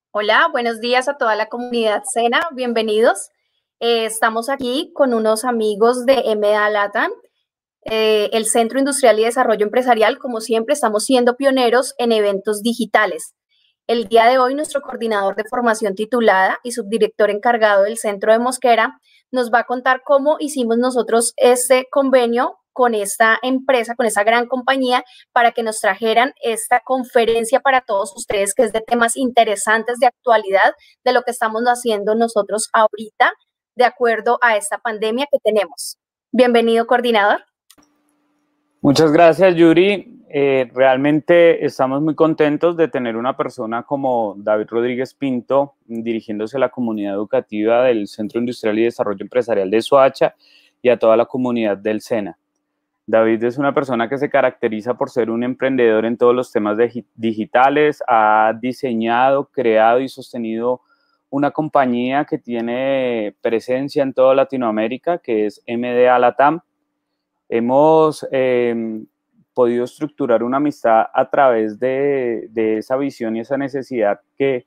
Hola, buenos días a toda la comunidad SENA, bienvenidos. Estamos aquí con unos amigos de MDA LATAM, el Centro Industrial y Desarrollo Empresarial. Como siempre, estamos siendo pioneros en eventos digitales. El día de hoy, nuestro coordinador de formación titulada y subdirector encargado del Centro de Mosquera nos va a contar cómo hicimos nosotros este convenio con esta empresa, con esta gran compañía, para que nos trajeran esta conferencia para todos ustedes, que es de temas interesantes de actualidad, de lo que estamos haciendo nosotros ahorita, de acuerdo a esta pandemia que tenemos. Bienvenido, coordinador. Muchas gracias, Yuri. Realmente estamos muy contentos de tener una persona como David Rodríguez Pinto dirigiéndose a la comunidad educativa del Centro Industrial y Desarrollo Empresarial de Soacha y a toda la comunidad del SENA. David es una persona que se caracteriza por ser un emprendedor en todos los temas digitales, ha diseñado, creado y sostenido una compañía que tiene presencia en toda Latinoamérica, que es MDA LATAM. Hemos podido estructurar una amistad a través de esa visión y esa necesidad que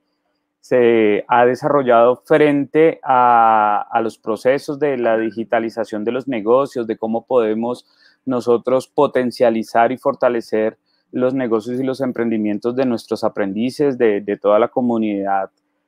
se ha desarrollado frente a los procesos de la digitalización de los negocios, de cómo podemos nosotros potencializar y fortalecer los negocios y los emprendimientos de nuestros aprendices, de toda la comunidad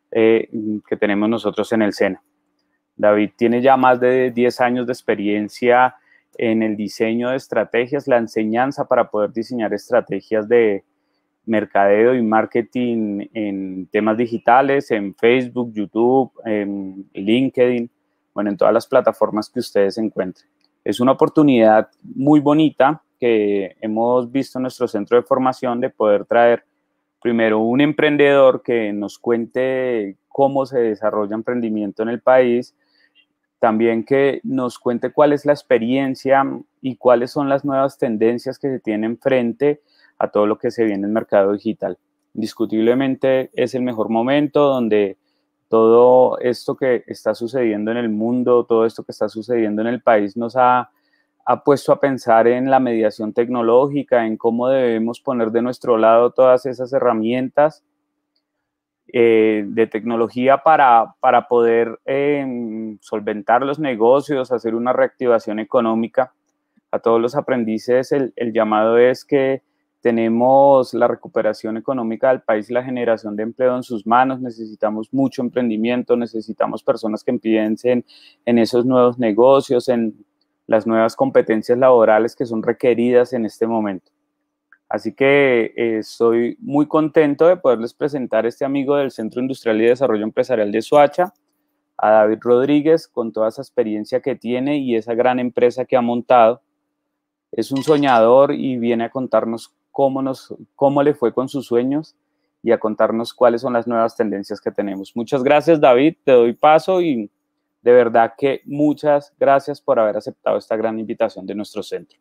que tenemos nosotros en el SENA. David tiene ya más de 10 años de experiencia en el diseño de estrategias, la enseñanza para poder diseñar estrategias de mercadeo y marketing en temas digitales, en Facebook, YouTube, en LinkedIn, bueno, en todas las plataformas que ustedes encuentren. Es una oportunidad muy bonita que hemos visto en nuestro centro de formación de poder traer primero un emprendedor que nos cuente cómo se desarrolla emprendimiento en el país, también que nos cuente cuál es la experiencia y cuáles son las nuevas tendencias que se tienen frente a todo lo que se viene en el mercado digital. Indiscutiblemente es el mejor momento donde todo esto que está sucediendo en el mundo, todo esto que está sucediendo en el país nos ha puesto a pensar en la mediación tecnológica, en cómo debemos poner de nuestro lado todas esas herramientas de tecnología para poder solventar los negocios, hacer una reactivación económica. A todos los aprendices el llamado es que tenemos la recuperación económica del país y la generación de empleo en sus manos. Necesitamos mucho emprendimiento, necesitamos personas que piensen en esos nuevos negocios, en las nuevas competencias laborales que son requeridas en este momento. Así que estoy muy contento de poderles presentar a este amigo del Centro Industrial y Desarrollo Empresarial de Soacha, a David Rodríguez, con toda esa experiencia que tiene y esa gran empresa que ha montado. Es un soñador y viene a contarnos cómo le fue con sus sueños y a contarnos cuáles son las nuevas tendencias que tenemos. Muchas gracias, David, te doy paso y de verdad que muchas gracias por haber aceptado esta gran invitación de nuestro centro.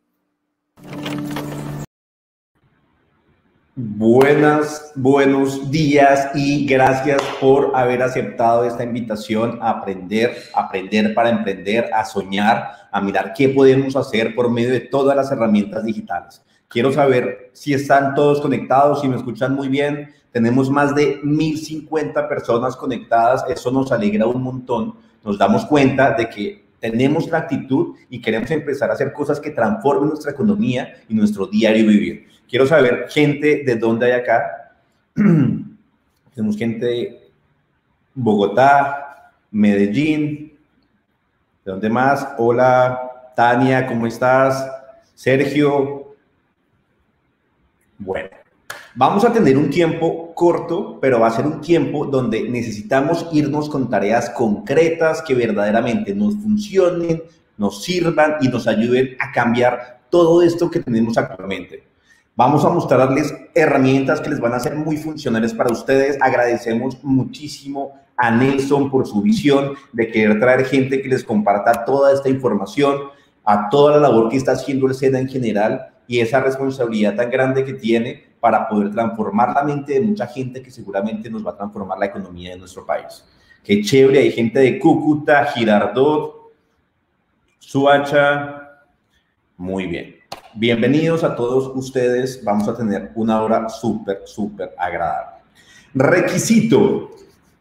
Buenos días y gracias por haber aceptado esta invitación a aprender para emprender, a soñar, a mirar qué podemos hacer por medio de todas las herramientas digitales. Quiero saber si están todos conectados, si me escuchan muy bien. Tenemos más de 1050 personas conectadas, eso nos alegra un montón. Nos damos cuenta de que tenemos la actitud y queremos empezar a hacer cosas que transformen nuestra economía y nuestro diario vivir. Quiero saber, gente, ¿de dónde hay acá? Tenemos gente de Bogotá, Medellín, ¿de dónde más? Hola, Tania, ¿cómo estás? Sergio. Bueno, vamos a tener un tiempo corto, pero va a ser un tiempo donde necesitamos irnos con tareas concretas que verdaderamente nos funcionen, nos sirvan y nos ayuden a cambiar todo esto que tenemos actualmente. Vamos a mostrarles herramientas que les van a ser muy funcionales para ustedes. Agradecemos muchísimo a Nelson por su visión de querer traer gente que les comparta toda esta información, a toda la labor que está haciendo el SENA en general y esa responsabilidad tan grande que tiene para poder transformar la mente de mucha gente que seguramente nos va a transformar la economía de nuestro país. Qué chévere, hay gente de Cúcuta, Girardot, Soacha. Muy bien. Bienvenidos a todos ustedes. Vamos a tener una hora súper agradable. Requisito.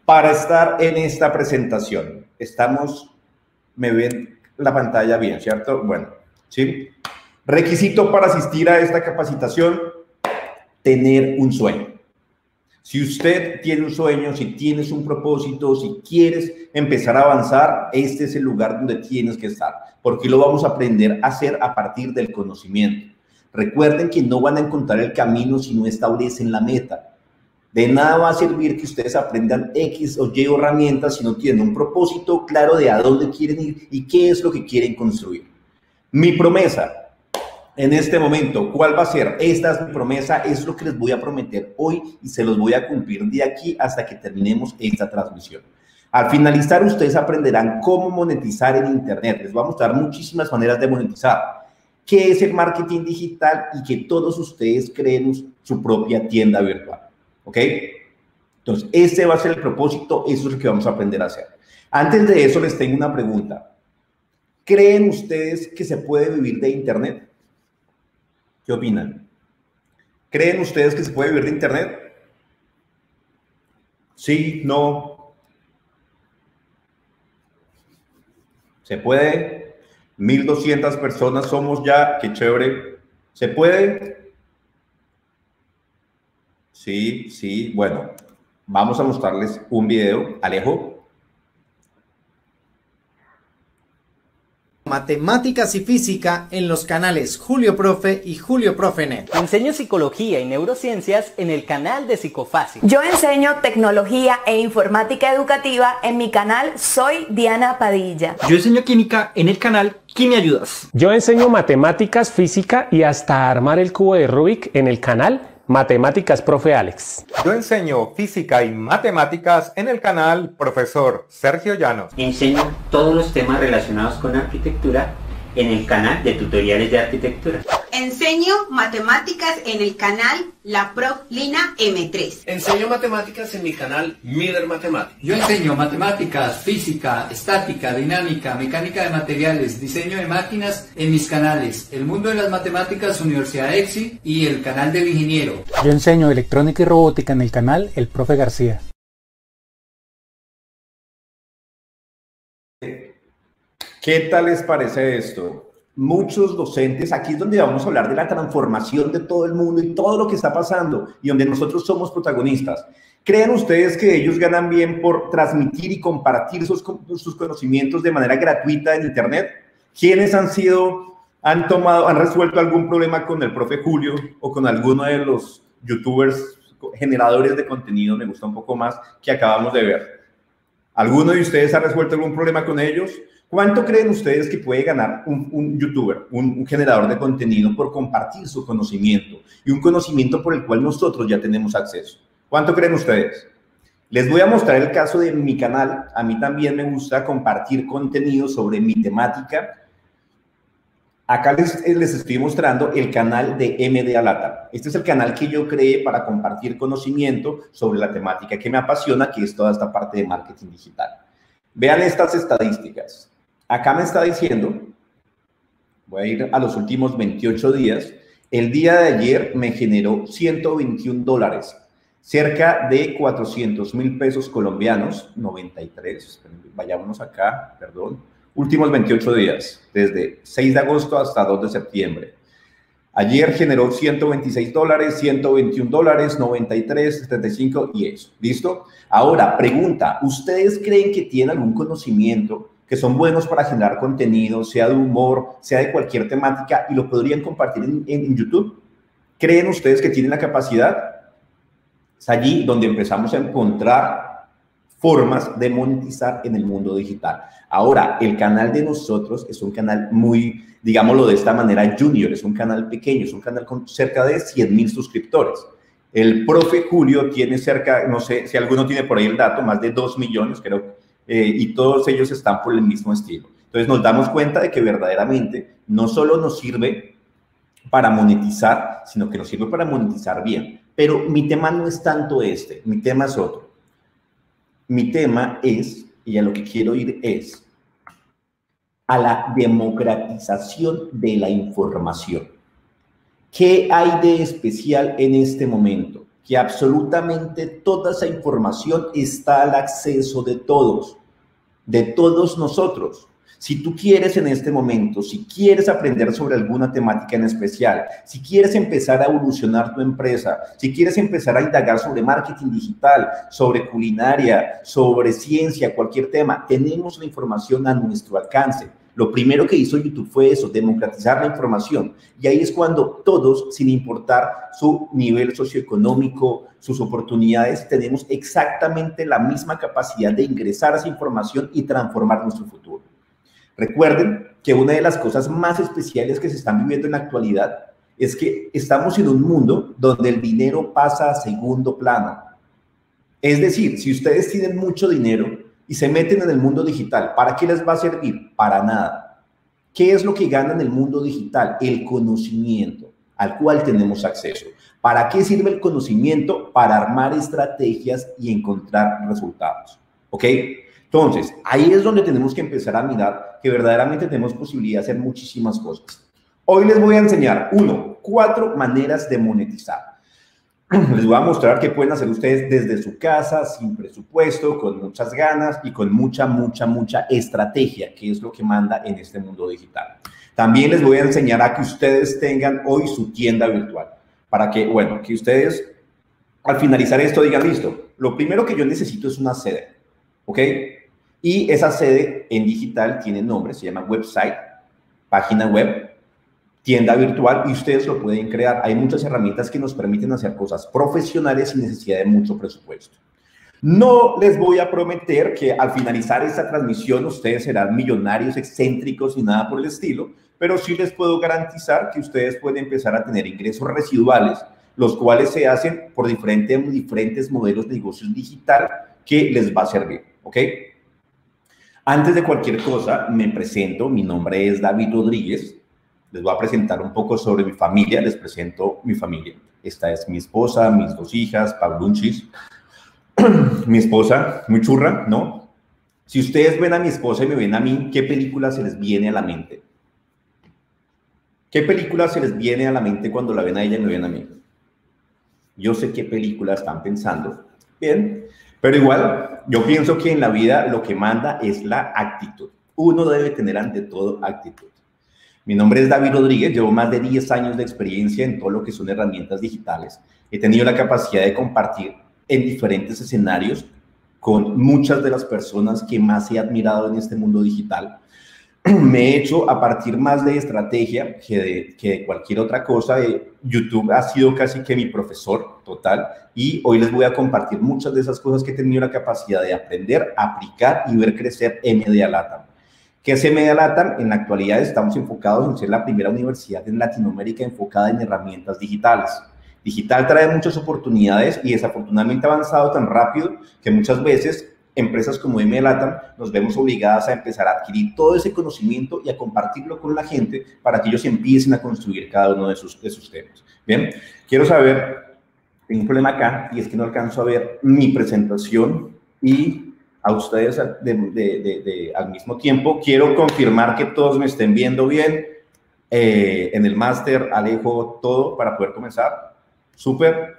Para estar en esta presentación, me ven la pantalla bien, ¿cierto? Bueno, ¿sí? Requisito para asistir a esta capacitación, tener un sueño. Si usted tiene un sueño, si tienes un propósito, si quieres empezar a avanzar, este es el lugar donde tienes que estar, porque lo vamos a aprender a hacer a partir del conocimiento. Recuerden que no van a encontrar el camino si no establecen la meta. De nada va a servir que ustedes aprendan X o Y herramientas si no tienen un propósito claro de a dónde quieren ir y qué es lo que quieren construir. Mi promesa en este momento, ¿cuál va a ser? Esta es mi promesa, es lo que les voy a prometer hoy y se los voy a cumplir de aquí hasta que terminemos esta transmisión. Al finalizar, ustedes aprenderán cómo monetizar en Internet. Les voy a mostrar muchísimas maneras de monetizar. ¿Qué es el marketing digital? Y que todos ustedes creen su propia tienda virtual. ¿Ok? Entonces, este va a ser el propósito, eso es lo que vamos a aprender a hacer. Antes de eso, les tengo una pregunta. ¿Creen ustedes que se puede vivir de Internet? ¿Qué opinan? ¿Creen ustedes que se puede vivir de Internet? Sí, no. ¿Se puede? 1,200 personas somos ya, qué chévere. ¿Se puede? Sí, sí, bueno. Vamos a mostrarles un video. Alejo. Matemáticas y física en los canales Julio Profe y Julio Profenet. Enseño psicología y neurociencias en el canal de Psicofácil. Yo enseño tecnología e informática educativa en mi canal Soy Diana Padilla. Yo enseño química en el canal Quimi Ayudas. Yo enseño matemáticas, física y hasta armar el cubo de Rubik en el canal Matemáticas Profe Alex. Yo enseño física y matemáticas en el canal Profesor Sergio Llanos. Enseño todos los temas relacionados con arquitectura en el canal de tutoriales de arquitectura. Enseño matemáticas en el canal La Prof Lina M3. Enseño matemáticas en mi canal Miller Matemáticas. Yo enseño matemáticas, física, estática, dinámica, mecánica de materiales, diseño de máquinas en mis canales El Mundo de las Matemáticas, Universidad EXI y el canal del Ingeniero. Yo enseño electrónica y robótica en el canal El Profe García. ¿Qué tal les parece esto? Muchos docentes, aquí es donde vamos a hablar de la transformación de todo el mundo y todo lo que está pasando y donde nosotros somos protagonistas. ¿Creen ustedes que ellos ganan bien por transmitir y compartir sus conocimientos de manera gratuita en Internet? ¿Quiénes han resuelto algún problema con el profe Julio o con alguno de los youtubers generadores de contenido, me gusta un poco más, que acabamos de ver? ¿Alguno de ustedes ha resuelto algún problema con ellos? ¿Cuánto creen ustedes que puede ganar un youtuber, un generador de contenido por compartir su conocimiento y un conocimiento por el cual nosotros ya tenemos acceso? ¿Cuánto creen ustedes? Les voy a mostrar el caso de mi canal. A mí también me gusta compartir contenido sobre mi temática. Acá les estoy mostrando el canal de MDA LATAM. Este es el canal que yo creé para compartir conocimiento sobre la temática que me apasiona, que es toda esta parte de marketing digital. Vean estas estadísticas. Acá me está diciendo, voy a ir a los últimos 28 días, el día de ayer me generó $121, cerca de 400,000 pesos colombianos, 93, vayámonos acá, perdón, últimos 28 días, desde 6 de agosto hasta 2 de septiembre. Ayer generó $126, $121, 93, 75 y eso. ¿Listo? Ahora, pregunta, ¿ustedes creen que tienen algún conocimiento que son buenos para generar contenido, sea de humor, sea de cualquier temática, y lo podrían compartir en YouTube? ¿Creen ustedes que tienen la capacidad? Es allí donde empezamos a encontrar formas de monetizar en el mundo digital. Ahora, el canal de nosotros es un canal muy, digámoslo de esta manera, junior, es un canal pequeño, es un canal con cerca de 100,000 suscriptores. El profe Julio tiene cerca, no sé si alguno tiene por ahí el dato, más de 2 millones, creo, y todos ellos están por el mismo estilo. Entonces nos damos cuenta de que verdaderamente no solo nos sirve para monetizar, sino que nos sirve para monetizar bien. Pero mi tema no es tanto este, mi tema es otro. Mi tema es, y a lo que quiero ir es, a la democratización de la información. ¿Qué hay de especial en este momento? que absolutamente toda esa información está al acceso de todos nosotros. Si tú quieres en este momento, si quieres aprender sobre alguna temática en especial, si quieres empezar a evolucionar tu empresa, si quieres empezar a indagar sobre marketing digital, sobre culinaria, sobre ciencia, cualquier tema, tenemos la información a nuestro alcance. Lo primero que hizo YouTube fue eso, democratizar la información. Y ahí es cuando todos, sin importar su nivel socioeconómico, sus oportunidades, tenemos exactamente la misma capacidad de ingresar a esa información y transformar nuestro futuro. Recuerden que una de las cosas más especiales que se están viviendo en la actualidad es que estamos en un mundo donde el dinero pasa a segundo plano. Es decir, si ustedes tienen mucho dinero y se meten en el mundo digital, ¿para qué les va a servir? Para nada. ¿Qué es lo que gana en el mundo digital? El conocimiento al cual tenemos acceso. ¿Para qué sirve el conocimiento? Para armar estrategias y encontrar resultados. ¿Ok? Entonces, ahí es donde tenemos que empezar a mirar que verdaderamente tenemos posibilidad de hacer muchísimas cosas. Hoy les voy a enseñar, 4 maneras de monetizar. Les voy a mostrar qué pueden hacer ustedes desde su casa, sin presupuesto, con muchas ganas y con mucha estrategia, que es lo que manda en este mundo digital. También les voy a enseñar a que ustedes tengan hoy su tienda virtual, para que, bueno, que ustedes al finalizar esto digan, listo, lo primero que yo necesito es una sede, ¿ok? Y esa sede en digital tiene nombre, se llama website, página web, tienda virtual, y ustedes lo pueden crear. Hay muchas herramientas que nos permiten hacer cosas profesionales sin necesidad de mucho presupuesto. No les voy a prometer que al finalizar esta transmisión ustedes serán millonarios, excéntricos y nada por el estilo, pero sí les puedo garantizar que ustedes pueden empezar a tener ingresos residuales, los cuales se hacen por diferentes modelos de negocios digital que les va a servir, ¿ok? Antes de cualquier cosa, me presento. Mi nombre es David Rodríguez. Les voy a presentar un poco sobre mi familia. Les presento mi familia. Esta es mi esposa, mis 2 hijas, Pablunchis. Mi esposa, muy churra, ¿no? Si ustedes ven a mi esposa y me ven a mí, ¿qué película se les viene a la mente? ¿Qué película se les viene a la mente cuando la ven a ella y me ven a mí? Yo sé qué película están pensando. Bien. Pero igual, yo pienso que en la vida lo que manda es la actitud. Uno debe tener ante todo actitud. Mi nombre es David Rodríguez, llevo más de 10 años de experiencia en todo lo que son herramientas digitales. He tenido la capacidad de compartir en diferentes escenarios con muchas de las personas que más he admirado en este mundo digital. Me he hecho a partir más de estrategia que de cualquier otra cosa. YouTube ha sido casi que mi profesor total, y hoy les voy a compartir muchas de esas cosas que he tenido la capacidad de aprender, aplicar y ver crecer MDA LATAM. ¿Qué es MDA LATAM? En la actualidad estamos enfocados en ser la primera universidad en Latinoamérica enfocada en herramientas digitales. Digital trae muchas oportunidades y desafortunadamente ha avanzado tan rápido que muchas veces empresas como MDA LATAM nos vemos obligadas a empezar a adquirir todo ese conocimiento y a compartirlo con la gente para que ellos empiecen a construir cada uno de sus temas. Bien, quiero saber, tengo un problema acá y es que no alcanzo a ver mi presentación y a ustedes al mismo tiempo. Quiero confirmar que todos me estén viendo bien. En el máster alejo todo para poder comenzar. Súper.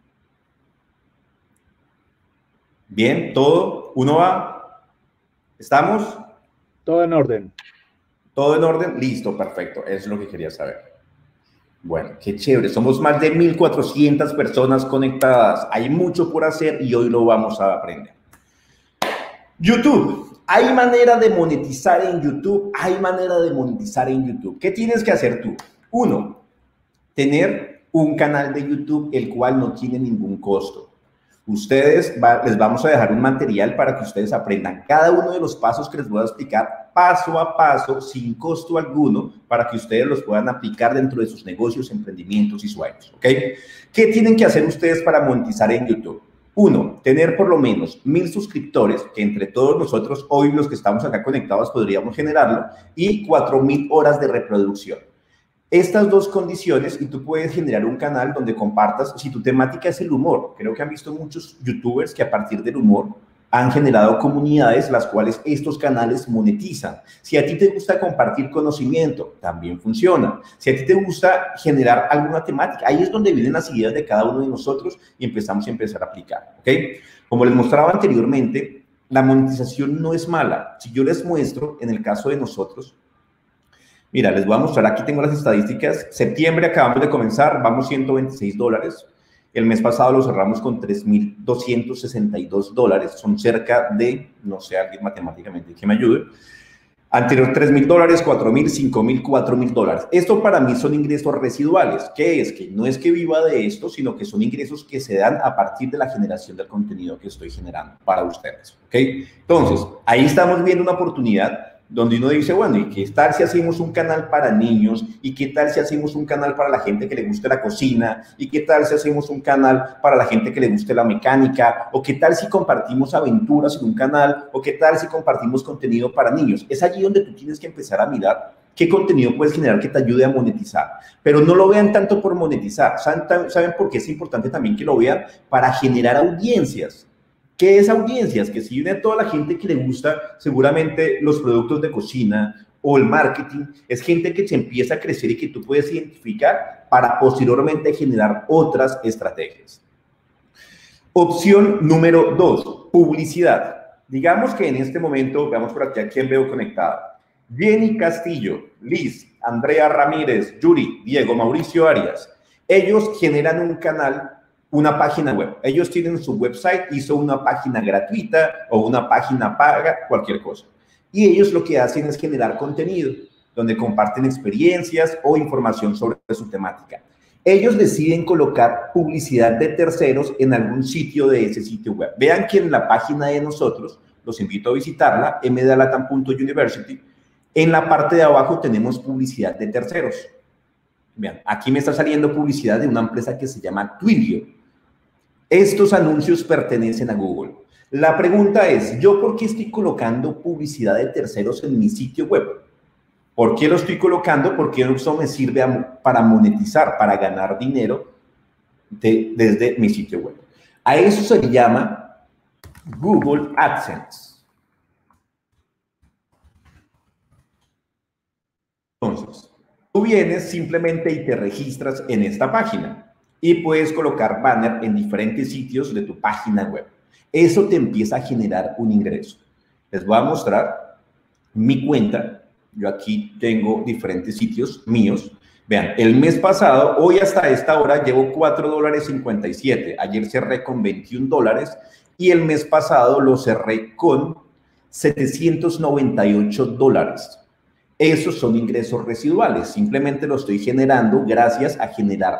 Bien, todo. ¿Uno va? ¿Estamos? Todo en orden. ¿Todo en orden? Listo, perfecto. Eso es lo que quería saber. Bueno, qué chévere. Somos más de 1,400 personas conectadas. Hay mucho por hacer y hoy lo vamos a aprender. YouTube. Hay manera de monetizar en YouTube. Hay manera de monetizar en YouTube. ¿Qué tienes que hacer tú? 1, tener un canal de YouTube el cual no tiene ningún costo. Les vamos a dejar un material para que ustedes aprendan cada uno de los pasos que les voy a explicar paso a paso, sin costo alguno, para que ustedes los puedan aplicar dentro de sus negocios, emprendimientos y sueños, ¿ok? ¿Qué tienen que hacer ustedes para monetizar en YouTube? 1, tener por lo menos 1000 suscriptores, que entre todos nosotros, hoy los que estamos acá conectados, podríamos generarlo, y 4000 horas de reproducción. Estas 2 condiciones y tú puedes generar un canal donde compartas, si tu temática es el humor. Creo que han visto muchos youtubers que a partir del humor han generado comunidades las cuales estos canales monetizan. Si a ti te gusta compartir conocimiento, también funciona. Si a ti te gusta generar alguna temática, ahí es donde vienen las ideas de cada uno de nosotros y empezamos a aplicar, ¿ok? Como les mostraba anteriormente, la monetización no es mala. Si yo les muestro, en el caso de nosotros, mira, les voy a mostrar, aquí tengo las estadísticas. Septiembre acabamos de comenzar, vamos $126. El mes pasado lo cerramos con $3,262. Son cerca de, no sé, alguien matemáticamente que me ayude. Anterior $3,000, $4,000, $5,000, $4,000. Esto para mí son ingresos residuales. ¿Qué es? Que no es que viva de esto, sino que son ingresos que se dan a partir de la generación del contenido que estoy generando para ustedes. ¿Ok? Entonces, ahí estamos viendo una oportunidad donde uno dice, bueno, ¿y qué tal si hacemos un canal para niños? ¿Y qué tal si hacemos un canal para la gente que le guste la cocina? ¿Y qué tal si hacemos un canal para la gente que le guste la mecánica? ¿O qué tal si compartimos aventuras en un canal? ¿O qué tal si compartimos contenido para niños? Es allí donde tú tienes que empezar a mirar qué contenido puedes generar que te ayude a monetizar. Pero no lo vean tanto por monetizar. ¿Saben por qué es importante también que lo vean? Para generar audiencias. ¿Qué es audiencias? Que si viene toda la gente que le gusta seguramente los productos de cocina o el marketing, es gente que se empieza a crecer y que tú puedes identificar para posteriormente generar otras estrategias. Opción número 2, publicidad. Digamos que en este momento, veamos por aquí a quién veo conectada. Jenny Castillo, Liz, Andrea Ramírez, Yuri, Diego, Mauricio Arias. Ellos generan un canal, una página web. Ellos tienen su website, hizo una página gratuita o una página paga, cualquier cosa. Y ellos lo que hacen es generar contenido, donde comparten experiencias o información sobre su temática. Ellos deciden colocar publicidad de terceros en algún sitio de ese sitio web. Vean que en la página de nosotros, los invito a visitarla, mdalatan.university, en la parte de abajo tenemos publicidad de terceros. Vean, aquí me está saliendo publicidad de una empresa que se llama Twilio. Estos anuncios pertenecen a Google. La pregunta es, ¿yo por qué estoy colocando publicidad de terceros en mi sitio web? ¿Por qué lo estoy colocando? Porque eso me sirve para monetizar, para ganar dinero desde mi sitio web. A eso se le llama Google AdSense. Entonces, tú vienes simplemente y te registras en esta página y puedes colocar banner en diferentes sitios de tu página web. Eso te empieza a generar un ingreso. Les voy a mostrar mi cuenta. Yo aquí tengo diferentes sitios míos. Vean, el mes pasado, hoy hasta esta hora, llevo $4.57. Ayer cerré con $21 y el mes pasado lo cerré con $798. Esos son ingresos residuales. Simplemente lo estoy generando gracias a generar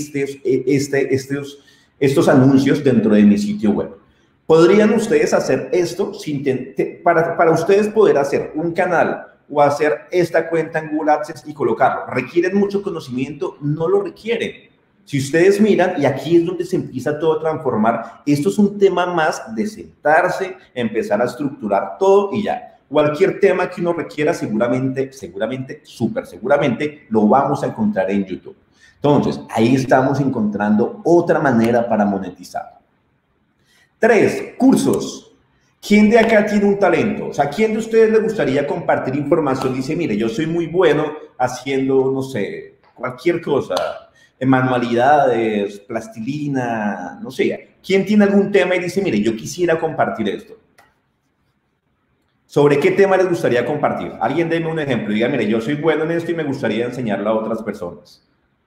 estos anuncios dentro de mi sitio web. ¿Podrían ustedes hacer esto para ustedes poder hacer un canal o hacer esta cuenta en Google AdSense y colocarlo? ¿Requieren mucho conocimiento? No lo requieren. Si ustedes miran, y aquí es donde se empieza todo a transformar, esto es un tema más de sentarse, empezar a estructurar todo y ya. Cualquier tema que uno requiera, seguramente, súper seguramente, lo vamos a encontrar en YouTube. Entonces, ahí estamos encontrando otra manera para monetizar. 3, cursos. ¿Quién de acá tiene un talento? O sea, ¿quién de ustedes le gustaría compartir información? Dice, mire, yo soy muy bueno haciendo, no sé, cualquier cosa, en manualidades, plastilina, no sé. ¿Quién tiene algún tema y dice, mire, yo quisiera compartir esto? ¿Sobre qué tema les gustaría compartir? Alguien déme un ejemplo. Diga, mire, yo soy bueno en esto y me gustaría enseñarlo a otras personas.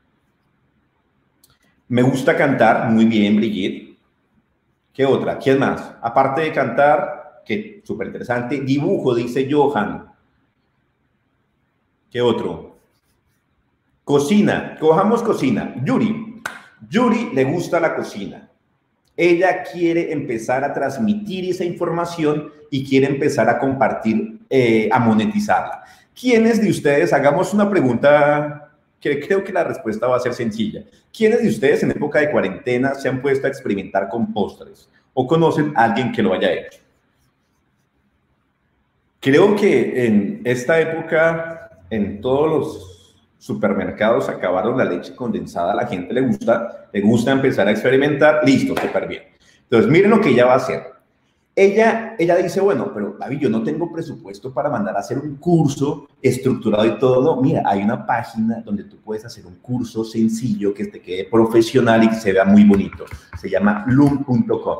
Me gusta cantar. Muy bien, Brigitte. ¿Qué otra? ¿Quién más? Aparte de cantar, que súper interesante. Dibujo, dice Johan. ¿Qué otro? Cocina. Cojamos cocina. Yuri. Yuri le gusta la cocina. Ella quiere empezar a transmitir esa información y quiere empezar a compartir, a monetizarla. ¿Quiénes de ustedes, hagamos una pregunta que creo que la respuesta va a ser sencilla? ¿Quiénes de ustedes en época de cuarentena se han puesto a experimentar con postres? ¿O conocen a alguien que lo haya hecho? Creo que en esta época, en todos los supermercados acabaron la leche condensada, a la gente le gusta empezar a experimentar, listo, súper bien. Entonces, miren lo que ella va a hacer. Ella dice, bueno, pero David, yo no tengo presupuesto para mandar a hacer un curso estructurado y todo. No, mira, hay una página donde tú puedes hacer un curso sencillo que te quede profesional y que se vea muy bonito. Se llama loom.com.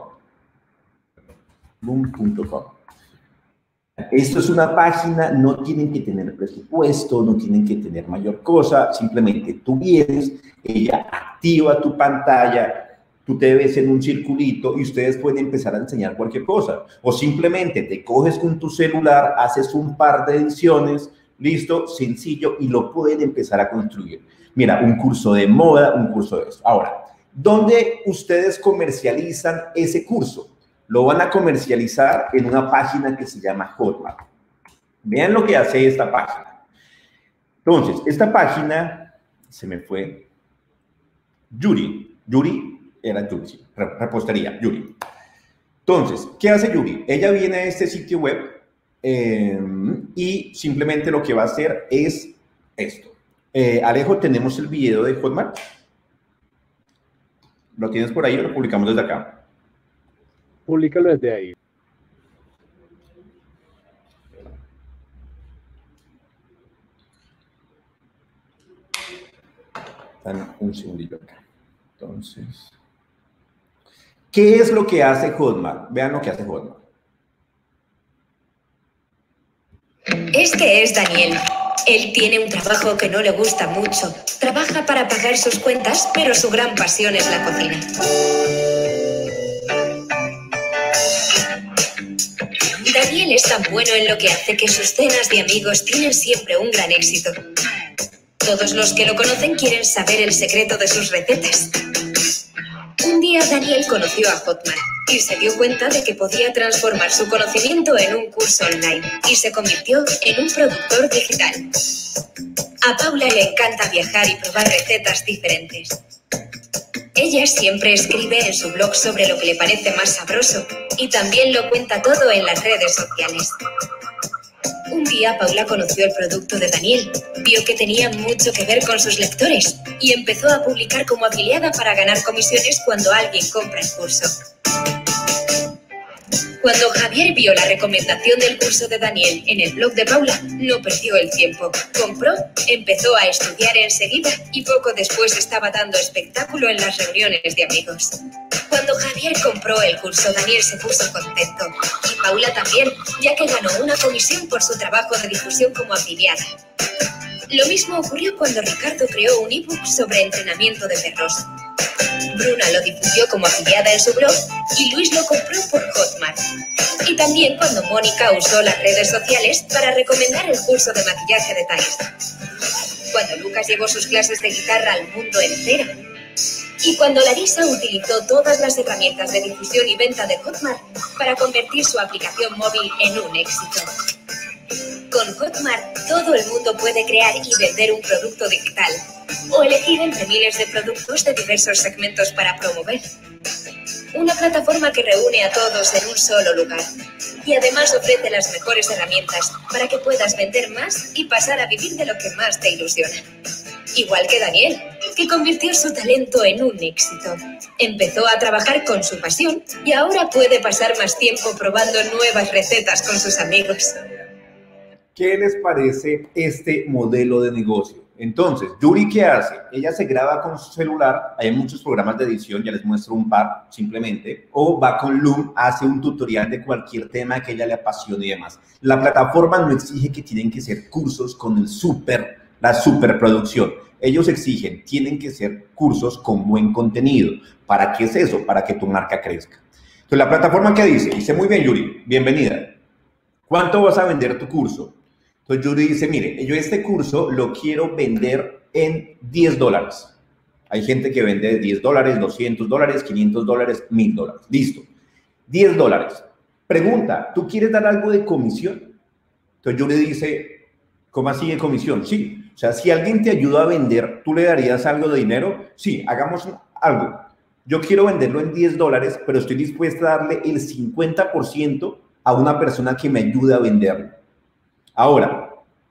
Loom.com. Esto es una página, no tienen que tener presupuesto, no tienen que tener mayor cosa, simplemente tú vienes, ella activa tu pantalla, tú te ves en un circulito y ustedes pueden empezar a enseñar cualquier cosa. O simplemente te coges con tu celular, haces un par de ediciones, listo, sencillo, y lo pueden empezar a construir. Mira, un curso de moda, un curso de eso. Ahora, ¿dónde ustedes comercializan ese curso? Lo van a comercializar en una página que se llama Hotmart. Vean lo que hace esta página. Entonces, esta página, se me fue, Yuri era Yuri, sí, repostería, Yuri. Entonces, ¿qué hace Yuri? Ella viene a este sitio web y simplemente lo que va a hacer es esto. Alejo, ¿tenemos el video de Hotmart? ¿Lo tienes por ahí o lo publicamos desde acá? Públicalo desde ahí. Un segundillo acá. Entonces, ¿qué es lo que hace Hotmart? Vean lo que hace Hotmart. Este es Daniel. Él tiene un trabajo que no le gusta mucho. Trabaja para pagar sus cuentas, pero su gran pasión es la cocina. Daniel es tan bueno en lo que hace que sus cenas de amigos tienen siempre un gran éxito. Todos los que lo conocen quieren saber el secreto de sus recetas. Un día Daniel conoció a Hotmart y se dio cuenta de que podía transformar su conocimiento en un curso online y se convirtió en un productor digital. A Paula le encanta viajar y probar recetas diferentes. Ella siempre escribe en su blog sobre lo que le parece más sabroso y también lo cuenta todo en las redes sociales. Un día Paula conoció el producto de Daniel, vio que tenía mucho que ver con sus lectores y empezó a publicar como afiliada para ganar comisiones cuando alguien compra el curso. Cuando Javier vio la recomendación del curso de Daniel en el blog de Paula, no perdió el tiempo. Compró, empezó a estudiar enseguida y poco después estaba dando espectáculo en las reuniones de amigos. Cuando Javier compró el curso, Daniel se puso contento. Y Paula también, ya que ganó una comisión por su trabajo de difusión como afiliada. Lo mismo ocurrió cuando Ricardo creó un ebook sobre entrenamiento de perros. Bruna lo difundió como afiliada en su blog y Luis lo compró por Hotmart. Y también cuando Mónica usó las redes sociales para recomendar el curso de maquillaje de Thais. Cuando Lucas llevó sus clases de guitarra al mundo entero. Y cuando Larisa utilizó todas las herramientas de difusión y venta de Hotmart para convertir su aplicación móvil en un éxito. Con Hotmart, todo el mundo puede crear y vender un producto digital o elegir entre miles de productos de diversos segmentos para promover. Una plataforma que reúne a todos en un solo lugar y además ofrece las mejores herramientas para que puedas vender más y pasar a vivir de lo que más te ilusiona. Igual que Daniel, que convirtió su talento en un éxito. Empezó a trabajar con su pasión y ahora puede pasar más tiempo probando nuevas recetas con sus amigos. ¿Qué les parece este modelo de negocio? Entonces, Yuri, ¿qué hace? Ella se graba con su celular, hay muchos programas de edición, ya les muestro un par simplemente, o va con Loom, hace un tutorial de cualquier tema que a ella le apasione y demás. La plataforma no exige que tienen que ser cursos con la superproducción. Ellos exigen, tienen que ser cursos con buen contenido. ¿Para qué es eso? Para que tu marca crezca. Entonces, la plataforma que dice muy bien, Yuri, bienvenida. ¿Cuánto vas a vender tu curso? Entonces Yuri dice, mire, yo este curso lo quiero vender en $10. Hay gente que vende $10, $200, $500, $1000. Listo. $10. Pregunta, ¿tú quieres dar algo de comisión? Entonces Yuri dice, ¿cómo así de comisión? Sí. O sea, si alguien te ayuda a vender, ¿tú le darías algo de dinero? Sí, hagamos algo. Yo quiero venderlo en $10, pero estoy dispuesta a darle el 50% a una persona que me ayude a venderlo. Ahora,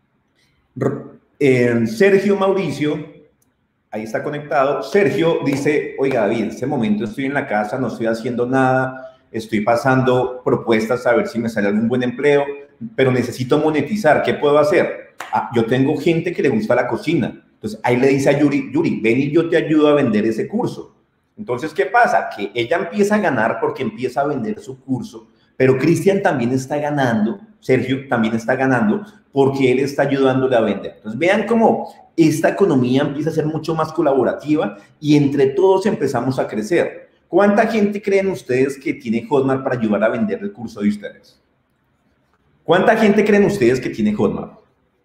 Sergio Mauricio, ahí está conectado. Sergio dice, oiga David, en este momento estoy en la casa, no estoy haciendo nada, estoy pasando propuestas a ver si me sale algún buen empleo, pero necesito monetizar, ¿qué puedo hacer? Yo tengo gente que le gusta la cocina, entonces ahí le dice a Yuri, ven y yo te ayudo a vender ese curso. Entonces, ¿qué pasa? Que ella empieza a ganar porque empieza a vender su curso, pero Cristian también está ganando, Sergio también está ganando porque él está ayudándole a vender. Entonces, vean cómo esta economía empieza a ser mucho más colaborativa y entre todos empezamos a crecer. ¿Cuánta gente creen ustedes que tiene Hotmart para ayudar a vender el curso de ustedes? ¿Cuánta gente creen ustedes que tiene Hotmart?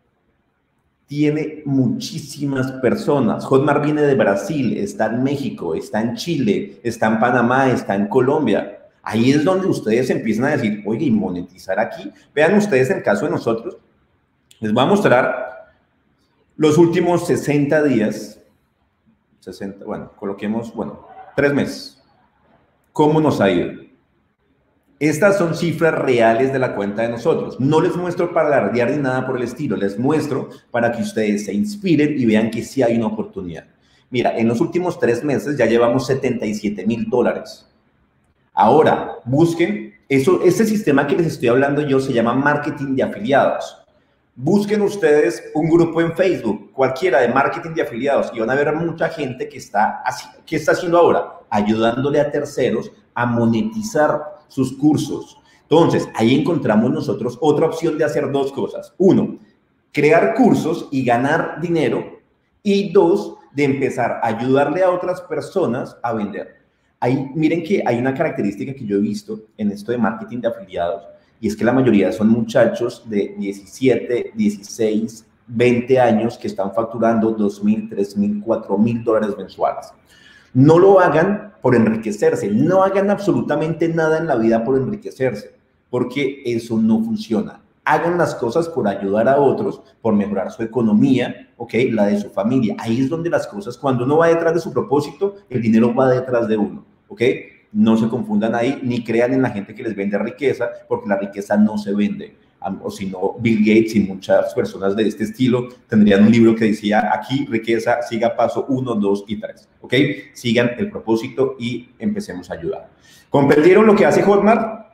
Tiene muchísimas personas. Hotmart viene de Brasil, está en México, está en Chile, está en Panamá, está en Colombia. Ahí es donde ustedes empiezan a decir, oye, y monetizar aquí. Vean ustedes el caso de nosotros. Les voy a mostrar los últimos 60 días, 60, bueno, coloquemos, 3 meses. ¿Cómo nos ha ido? Estas son cifras reales de la cuenta de nosotros. No les muestro para alardear ni nada por el estilo. Les muestro para que ustedes se inspiren y vean que sí hay una oportunidad. Mira, en los últimos 3 meses ya llevamos $77,000. Ahora, busquen, ese sistema que les estoy hablando yo se llama marketing de afiliados. Busquen ustedes un grupo en Facebook, cualquiera de marketing de afiliados, y van a ver mucha gente que está haciendo ahora, ayudándole a terceros a monetizar sus cursos. Entonces, ahí encontramos nosotros otra opción de hacer 2 cosas. 1, crear cursos y ganar dinero. Y 2, de empezar a ayudarle a otras personas a vender. Ahí, miren que hay una característica que yo he visto en esto de marketing de afiliados, y es que la mayoría son muchachos de 17, 16, 20 años que están facturando $2,000, $3,000, $4,000 mensuales. No lo hagan por enriquecerse, no hagan absolutamente nada en la vida por enriquecerse, porque eso no funciona. Hagan las cosas por ayudar a otros, por mejorar su economía, ¿ok? La de su familia. Ahí es donde las cosas, cuando uno va detrás de su propósito, el dinero va detrás de uno, ¿ok? No se confundan ahí, ni crean en la gente que les vende riqueza, porque la riqueza no se vende. O si no, Bill Gates y muchas personas de este estilo tendrían un libro que decía, aquí riqueza, siga paso 1, 2 y 3, ¿ok? Sigan el propósito y empecemos a ayudar. ¿Comprendieron lo que hace Hotmart?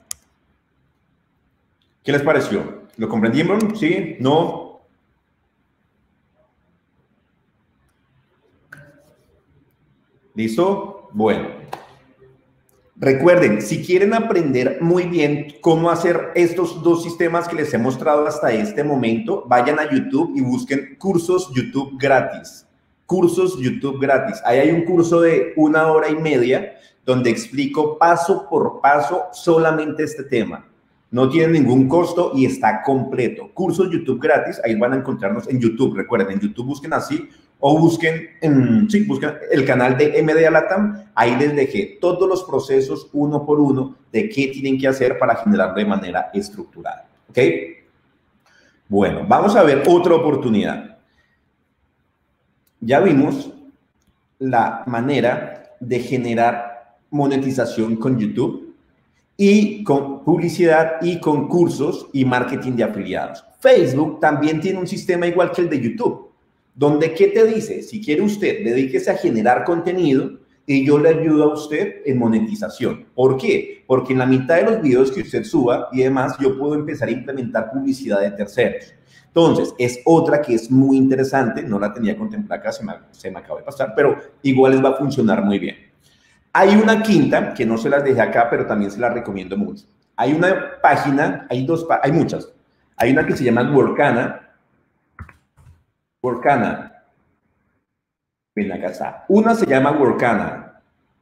¿Qué les pareció? ¿Lo comprendieron? ¿Sí? ¿No? ¿Listo? Bueno. Recuerden, si quieren aprender muy bien cómo hacer estos 2 sistemas que les he mostrado hasta este momento, vayan a YouTube y busquen cursos YouTube gratis. Cursos YouTube gratis. Ahí hay un curso de 1 hora y media donde explico paso por paso solamente este tema. No tiene ningún costo y está completo. Cursos YouTube gratis, ahí van a encontrarnos en YouTube. Recuerden, en YouTube busquen así o busquen el canal de MDA Latam. Ahí les dejé todos los procesos uno por uno de qué tienen que hacer para generarlo de manera estructurada. ¿Ok? Bueno, vamos a ver otra oportunidad. Ya vimos la manera de generar monetización con YouTube y con publicidad y con cursos y marketing de afiliados. Facebook también tiene un sistema igual que el de YouTube, donde ¿qué te dice? Si quiere usted, dedíquese a generar contenido y yo le ayudo a usted en monetización. ¿Por qué? Porque en la mitad de los videos que usted suba y demás, yo puedo empezar a implementar publicidad de terceros. Entonces, es otra que es muy interesante, no la tenía contemplada acá, se me acaba de pasar, pero igual les va a funcionar muy bien. Hay una quinta, que no se las dejé acá, pero también se las recomiendo mucho. Hay una página, hay muchas. Hay una que se llama Workana. Ven, acá está. Una se llama Workana.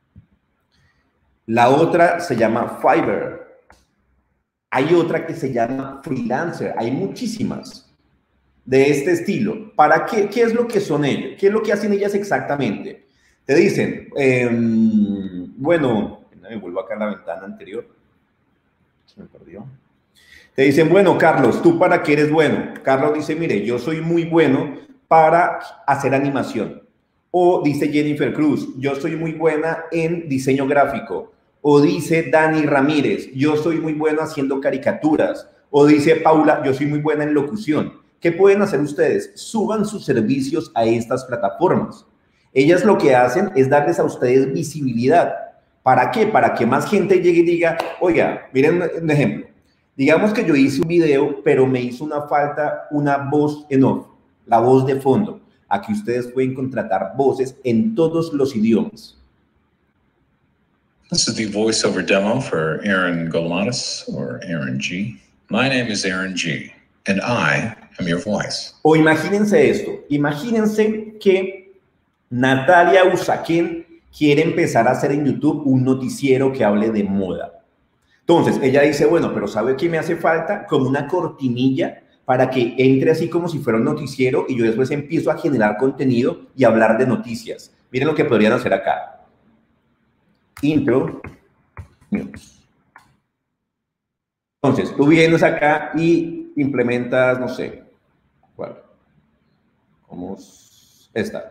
La otra se llama Fiverr. Hay otra que se llama Freelancer. Hay muchísimas de este estilo. ¿Para qué? ¿Qué es lo que son ellos? ¿Qué es lo que hacen ellas exactamente? Te dicen, bueno, me vuelvo acá a la ventana anterior. Se me perdió. Te dicen, bueno, Carlos, ¿tú para qué eres bueno? Carlos dice, mire, yo soy muy bueno para hacer animación. O dice Jennifer Cruz, yo soy muy buena en diseño gráfico. O dice Dani Ramírez, yo soy muy bueno haciendo caricaturas. O dice Paula, yo soy muy buena en locución. ¿Qué pueden hacer ustedes? Suban sus servicios a estas plataformas. Ellas lo que hacen es darles a ustedes visibilidad. ¿Para qué? Para que más gente llegue y diga, oiga, miren un ejemplo. Digamos que yo hice un video, pero me hizo una falta una voz en off, la voz de fondo. Aquí ustedes pueden contratar voces en todos los idiomas. This is the voiceover demo for Aaron Golmanis or Aaron G. My name is Aaron G. And I am your voice. O imagínense esto. Imagínense que Natalia Usaquén quiere empezar a hacer en YouTube un noticiero que hable de moda. Entonces, ella dice, bueno, pero ¿sabe qué me hace falta? Como una cortinilla para que entre así como si fuera un noticiero y yo después empiezo a generar contenido y hablar de noticias. Miren lo que podrían hacer acá. Intro. Entonces, tú vienes acá y implementas, no sé, ¿cuál? ¿Cómo es esta?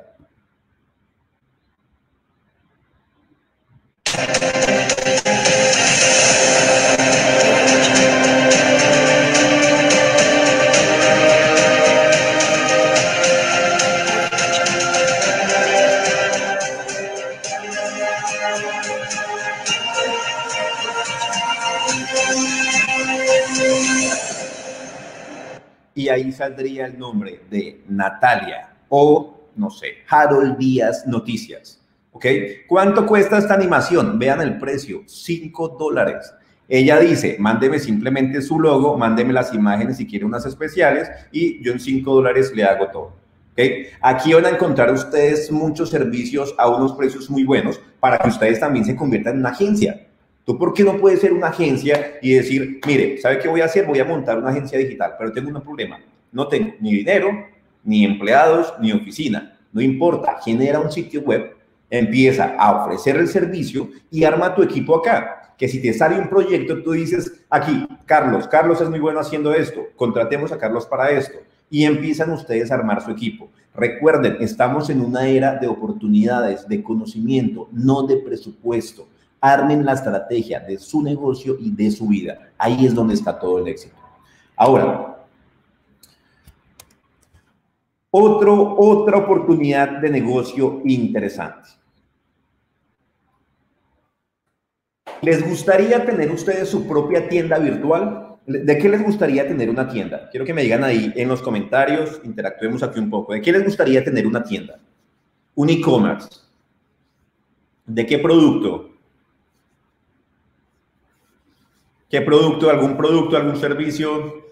Y ahí saldría el nombre de Natalia o, no sé, Harold Díaz Noticias. ¿Ok? ¿Cuánto cuesta esta animación? Vean el precio, $5. Ella dice, mándeme simplemente su logo, mándeme las imágenes si quiere unas especiales y yo en $5 le hago todo. ¿Ok? Aquí van a encontrar ustedes muchos servicios a unos precios muy buenos para que ustedes también se conviertan en una agencia. ¿Tú por qué no puedes ser una agencia y decir, mire, ¿sabe qué voy a hacer? Voy a montar una agencia digital, pero tengo un problema. No tengo ni dinero, ni empleados, ni oficina. No importa, genera un sitio web, empieza a ofrecer el servicio y arma tu equipo acá. Que si te sale un proyecto, tú dices, aquí, Carlos es muy bueno haciendo esto, contratemos a Carlos para esto. Y empiezan ustedes a armar su equipo. Recuerden, estamos en una era de oportunidades, de conocimiento, no de presupuesto. Armen la estrategia de su negocio y de su vida. Ahí es donde está todo el éxito. Ahora, otra oportunidad de negocio interesante. ¿Les gustaría tener ustedes su propia tienda virtual? ¿De qué les gustaría tener una tienda? Quiero que me digan ahí en los comentarios, interactuemos aquí un poco. ¿De qué les gustaría tener una tienda? Un e-commerce. ¿De qué producto? ¿Qué producto? ¿Algún servicio?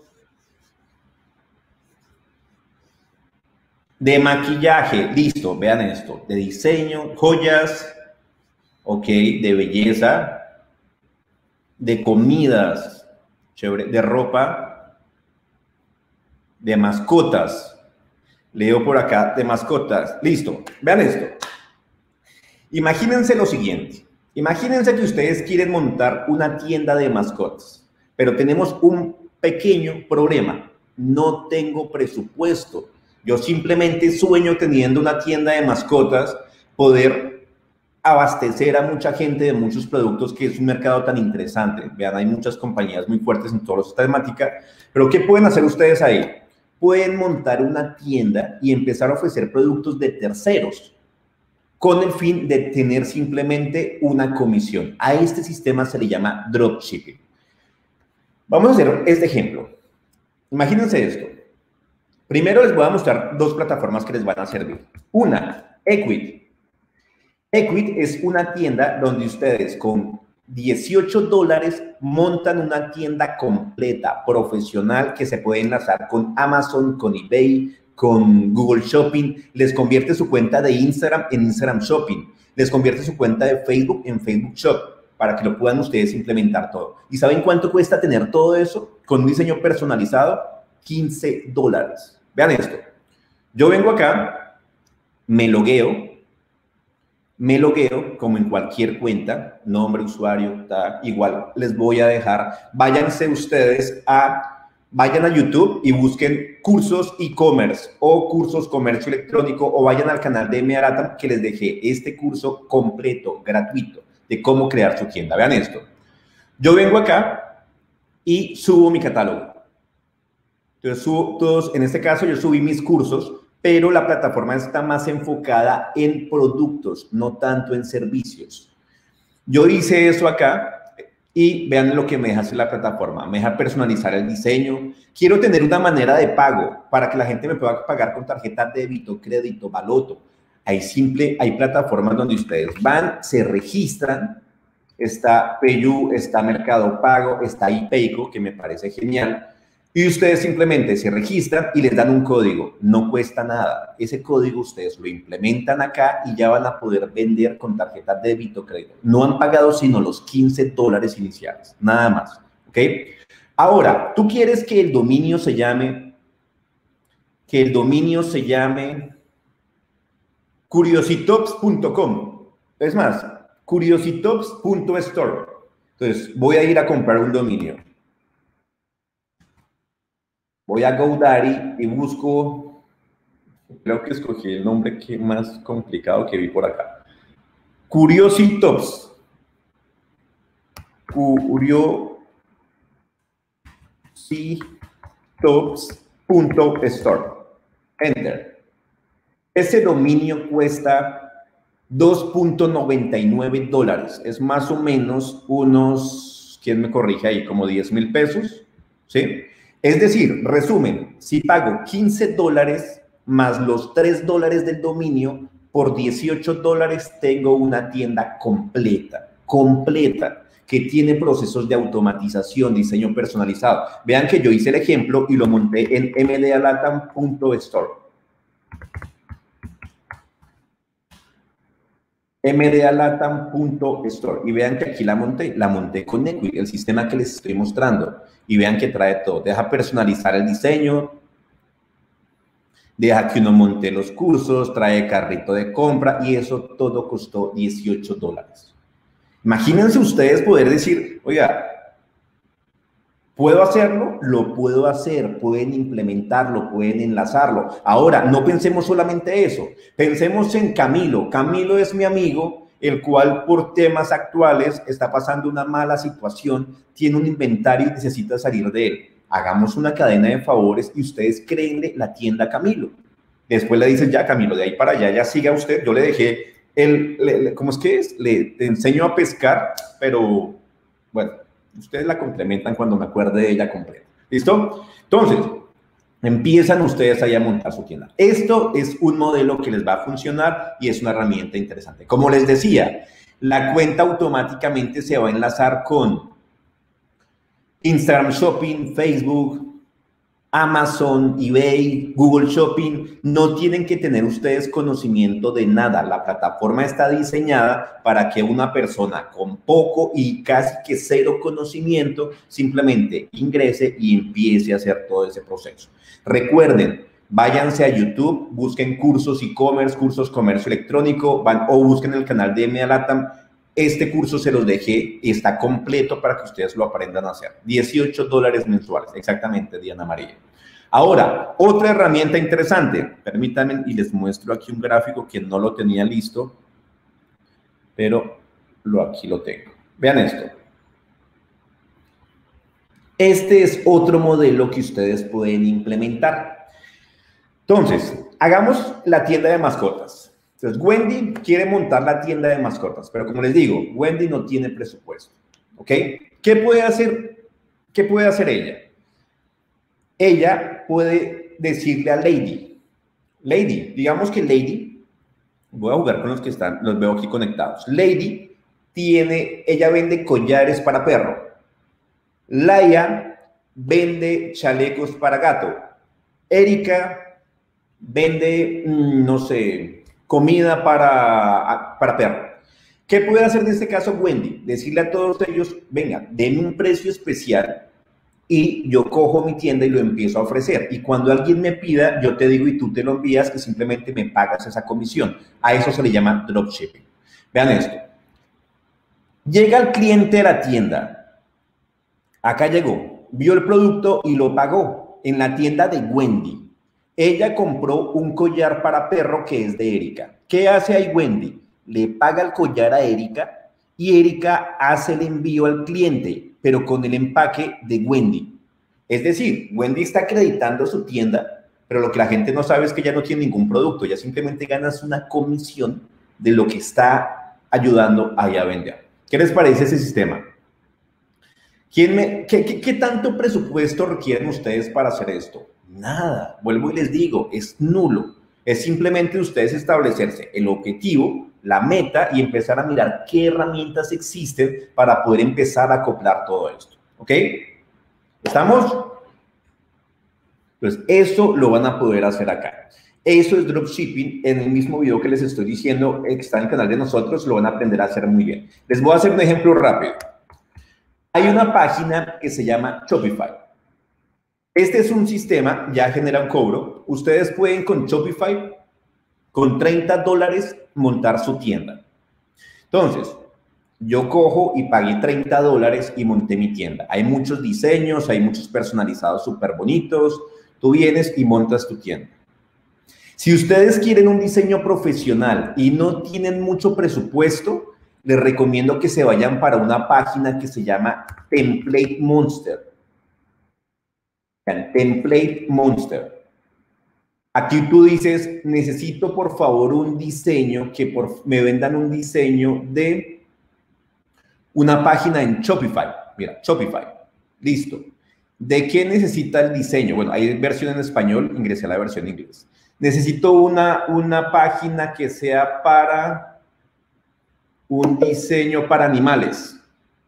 De maquillaje, listo, vean esto. De diseño, joyas, ok, de belleza, de comidas, chévere, de ropa, de mascotas. Leo por acá, de mascotas. Listo, vean esto. Imagínense lo siguiente. Imagínense que ustedes quieren montar una tienda de mascotas, pero tenemos un pequeño problema. No tengo presupuesto. Yo simplemente sueño teniendo una tienda de mascotas, poder abastecer a mucha gente de muchos productos, que es un mercado tan interesante. Vean, hay muchas compañías muy fuertes en toda esta temática, pero ¿qué pueden hacer ustedes ahí? Pueden montar una tienda y empezar a ofrecer productos de terceros, con el fin de tener simplemente una comisión. A este sistema se le llama dropshipping. Vamos a hacer este ejemplo. Imagínense esto. Primero les voy a mostrar dos plataformas que les van a servir. Una, Ecwid. Ecwid es una tienda donde ustedes con $18 montan una tienda completa, profesional, que se puede enlazar con Amazon, con eBay, con Google Shopping, les convierte su cuenta de Instagram en Instagram Shopping, les convierte su cuenta de Facebook en Facebook Shop, para que lo puedan ustedes implementar todo. ¿Y saben cuánto cuesta tener todo eso? Con un diseño personalizado, $15. Vean esto. Yo vengo acá, me logueo como en cualquier cuenta, nombre, usuario, igual les voy a dejar. Vayan a YouTube y busquen cursos e-commerce o cursos comercio electrónico, o vayan al canal de MDA LATAM, que les dejé este curso completo, gratuito, de cómo crear su tienda. Vean esto. Yo vengo acá y subo mi catálogo. Entonces subo todos, en este caso yo subí mis cursos, pero la plataforma está más enfocada en productos, no tanto en servicios. Yo hice eso acá y vean lo que me deja hacer la plataforma. Me deja personalizar el diseño. Quiero tener una manera de pago para que la gente me pueda pagar con tarjeta débito, crédito, baloto. Hay plataformas donde ustedes van, se registran. Está PayU, está Mercado Pago, está iPayco, que me parece genial. Y ustedes simplemente se registran y les dan un código. No cuesta nada. Ese código ustedes lo implementan acá y ya van a poder vender con tarjeta débito, crédito. No han pagado sino los $15 iniciales. Nada más. ¿Ok? Ahora, tú quieres que el dominio se llame curiositops.com. Es más, curiositops.store. Entonces, voy a ir a comprar un dominio. Voy a GoDaddy y busco, creo que escogí el nombre más complicado que vi por acá. Curiositops. Curiositops.store. Enter. Ese dominio cuesta $2.99. Es más o menos unos, ¿quién me corrige ahí? Como 10,000 pesos, ¿sí? Es decir, resumen, si pago $15 más los $3 del dominio, por $18 tengo una tienda completa, que tiene procesos de automatización, diseño personalizado. Vean que yo hice el ejemplo y lo monté en mdalatam.store. mdalatam.store. Y vean que aquí la monté con Nequi, el sistema que les estoy mostrando. Y vean que trae todo. Deja personalizar el diseño, deja que uno monte los cursos, trae carrito de compra y eso todo costó $18. Imagínense ustedes poder decir, oiga, ¿puedo hacerlo? Lo puedo hacer, pueden implementarlo, pueden enlazarlo. Ahora, no pensemos solamente eso, pensemos en Camilo. Camilo es mi amigo, el cual por temas actuales está pasando una mala situación, tiene un inventario y necesita salir de él. Hagamos una cadena de favores y ustedes créenle la tienda a Camilo. Después le dicen, ya Camilo, de ahí para allá, ya siga usted. Yo le dejé, ¿cómo es que es? Te enseño a pescar, pero bueno, ustedes la complementan cuando me acuerde de ella completa. ¿Listo? Entonces, empiezan ustedes ahí a montar su tienda. Esto es un modelo que les va a funcionar y es una herramienta interesante. Como les decía, la cuenta automáticamente se va a enlazar con Instagram Shopping, Facebook, Amazon, eBay, Google Shopping. No tienen que tener ustedes conocimiento de nada. La plataforma está diseñada para que una persona con poco y casi que cero conocimiento simplemente ingrese y empiece a hacer todo ese proceso. Recuerden, váyanse a YouTube, busquen cursos e-commerce, cursos comercio electrónico, o busquen el canal de mdalatam. Este curso se los dejé, está completo para que ustedes lo aprendan a hacer. $18 mensuales, exactamente, Diana María. Ahora, otra herramienta interesante. Permítanme y les muestro aquí un gráfico que no lo tenía listo, pero aquí lo tengo. Vean esto. Este es otro modelo que ustedes pueden implementar. Entonces, hagamos la tienda de mascotas. Entonces, Wendy quiere montar la tienda de mascotas, pero como les digo, Wendy no tiene presupuesto, ¿ok? ¿Qué puede hacer ella? Ella puede decirle a Lady, digamos que Lady, voy a jugar con los que están, los veo aquí conectados. Lady ella vende collares para perro. Laia vende chalecos para gato. Erika vende, no sé, comida para perro. ¿Qué puede hacer en este caso Wendy? Decirle a todos ellos, venga, denme un precio especial y yo cojo mi tienda y lo empiezo a ofrecer. Y cuando alguien me pida, yo te digo y tú te lo envías y simplemente me pagas esa comisión. A eso se le llama dropshipping. Vean esto. Llega el cliente a la tienda. Acá llegó, vio el producto y lo pagó en la tienda de Wendy. Ella compró un collar para perro que es de Erika. ¿Qué hace ahí Wendy? Le paga el collar a Erika y Erika hace el envío al cliente, pero con el empaque de Wendy. Es decir, Wendy está acreditando su tienda, pero lo que la gente no sabe es que ella no tiene ningún producto. Ella simplemente gana una comisión de lo que está ayudando a ella a vender. ¿Qué les parece ese sistema? ¿Qué tanto presupuesto requieren ustedes para hacer esto? Nada, vuelvo y les digo, es nulo. Es simplemente ustedes establecerse el objetivo, la meta y empezar a mirar qué herramientas existen para poder empezar a acoplar todo esto. ¿Ok? ¿Estamos? Pues eso lo van a poder hacer acá. Eso es dropshipping. En el mismo video que les estoy diciendo, que está en el canal de nosotros, lo van a aprender a hacer muy bien. Les voy a hacer un ejemplo rápido. Hay una página que se llama Shopify. Este es un sistema, ya genera un cobro. Ustedes pueden con Shopify, con $30, montar su tienda. Entonces, yo cojo y pagué $30 y monté mi tienda. Hay muchos diseños, hay muchos personalizados súper bonitos. Tú vienes y montas tu tienda. Si ustedes quieren un diseño profesional y no tienen mucho presupuesto, les recomiendo que se vayan para una página que se llama Template Monster. Template Monster. Aquí tú dices, necesito por favor un diseño, me vendan un diseño de una página en Shopify. Mira, Shopify. Listo. ¿De qué necesita el diseño? Bueno, hay versión en español, ingresé a la versión en inglés. Necesito una página que sea para un diseño para animales.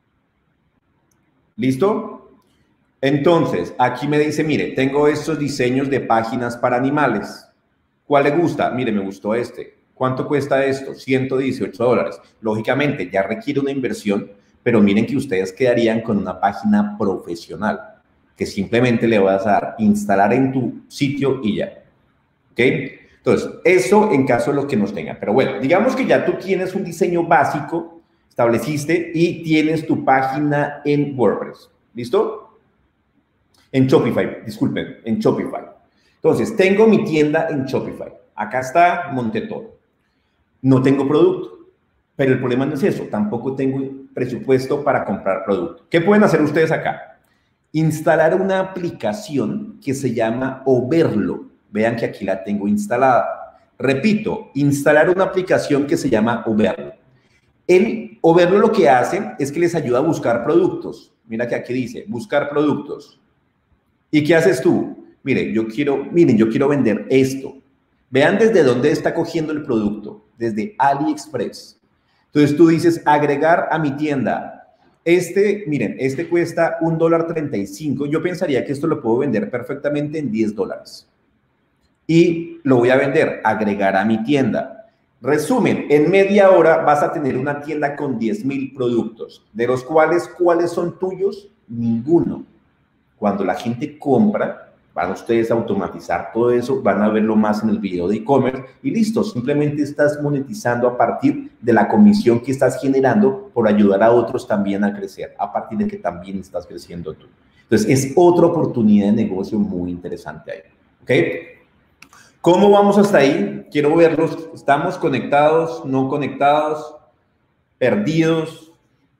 ¿Listo? Entonces, aquí me dice, mire, tengo estos diseños de páginas para animales. ¿Cuál le gusta? Mire, me gustó este. ¿Cuánto cuesta esto? $118. Lógicamente, ya requiere una inversión, pero miren que ustedes quedarían con una página profesional, que simplemente le vas a dar instalar en tu sitio y ya. ¿Ok? Entonces, eso en caso de los que nos tengan. Pero bueno, digamos que ya tú tienes un diseño básico, estableciste y tienes tu página en WordPress. ¿Listo? En Shopify, disculpen, en Shopify. Entonces, tengo mi tienda en Shopify. Acá está, monté todo. No tengo producto, pero el problema no es eso. Tampoco tengo presupuesto para comprar producto. ¿Qué pueden hacer ustedes acá? Instalar una aplicación que se llama Overlo. Vean que aquí la tengo instalada. Repito, instalar una aplicación que se llama Overlo. El Overlo lo que hace es que les ayuda a buscar productos. Mira que aquí dice, buscar productos. ¿Y qué haces tú? Miren, yo quiero vender esto. Vean desde dónde está cogiendo el producto. Desde AliExpress. Entonces tú dices, agregar a mi tienda. Miren, este cuesta $1.35. Yo pensaría que esto lo puedo vender perfectamente en $10. Y lo voy a vender, agregar a mi tienda. Resumen, en media hora vas a tener una tienda con 10,000 productos, de los cuales, ¿cuáles son tuyos? Ninguno. Cuando la gente compra, van ustedes a automatizar todo eso, van a verlo más en el video de e-commerce y listo, simplemente estás monetizando a partir de la comisión que estás generando por ayudar a otros también a crecer, a partir de que también estás creciendo tú. Entonces, es otra oportunidad de negocio muy interesante ahí, ¿ok? ¿Cómo vamos hasta ahí? Quiero verlos. ¿Estamos conectados? ¿No conectados? ¿Perdidos?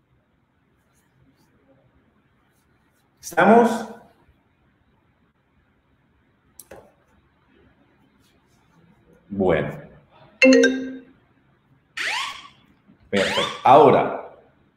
¿Estamos? Bueno. Perfecto. Ahora.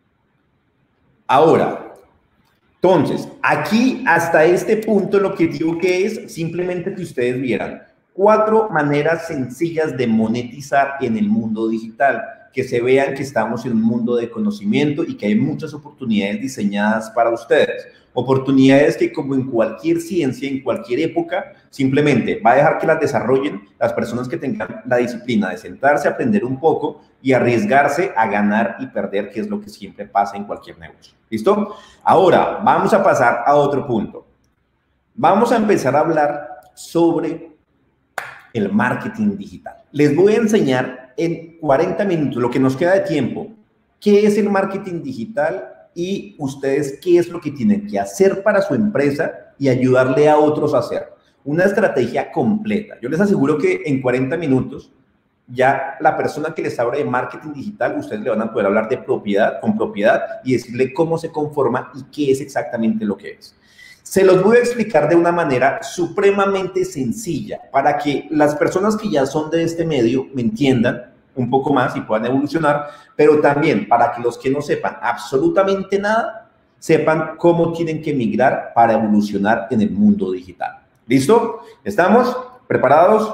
Entonces, aquí hasta este punto el objetivo que es simplemente que ustedes vieran 4 maneras sencillas de monetizar en el mundo digital, que se vean que estamos en un mundo de conocimiento y que hay muchas oportunidades diseñadas para ustedes. Oportunidades que, como en cualquier ciencia, en cualquier época, simplemente va a dejar que las desarrollen las personas que tengan la disciplina de sentarse, aprender un poco y arriesgarse a ganar y perder, que es lo que siempre pasa en cualquier negocio. ¿Listo? Ahora, vamos a pasar a otro punto. Vamos a empezar a hablar sobre el marketing digital. Les voy a enseñar en 40 minutos, lo que nos queda de tiempo, qué es el marketing digital y ustedes qué es lo que tienen que hacer para su empresa y ayudarle a otros a hacer. Una estrategia completa. Yo les aseguro que en 40 minutos ya la persona que les habla de marketing digital, ustedes le van a poder hablar de propiedad, con propiedad y decirle cómo se conforma y qué es exactamente lo que es. Se los voy a explicar de una manera supremamente sencilla para que las personas que ya son de este medio me entiendan un poco más y puedan evolucionar, pero también para que los que no sepan absolutamente nada, sepan cómo tienen que migrar para evolucionar en el mundo digital. ¿Listo? ¿Estamos preparados?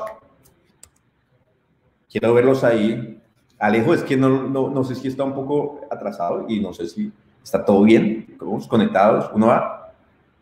Quiero verlos ahí. Alejo, es que no sé si está un poco atrasado y no sé si está todo bien. ¿Estamos conectados? ¿Uno va?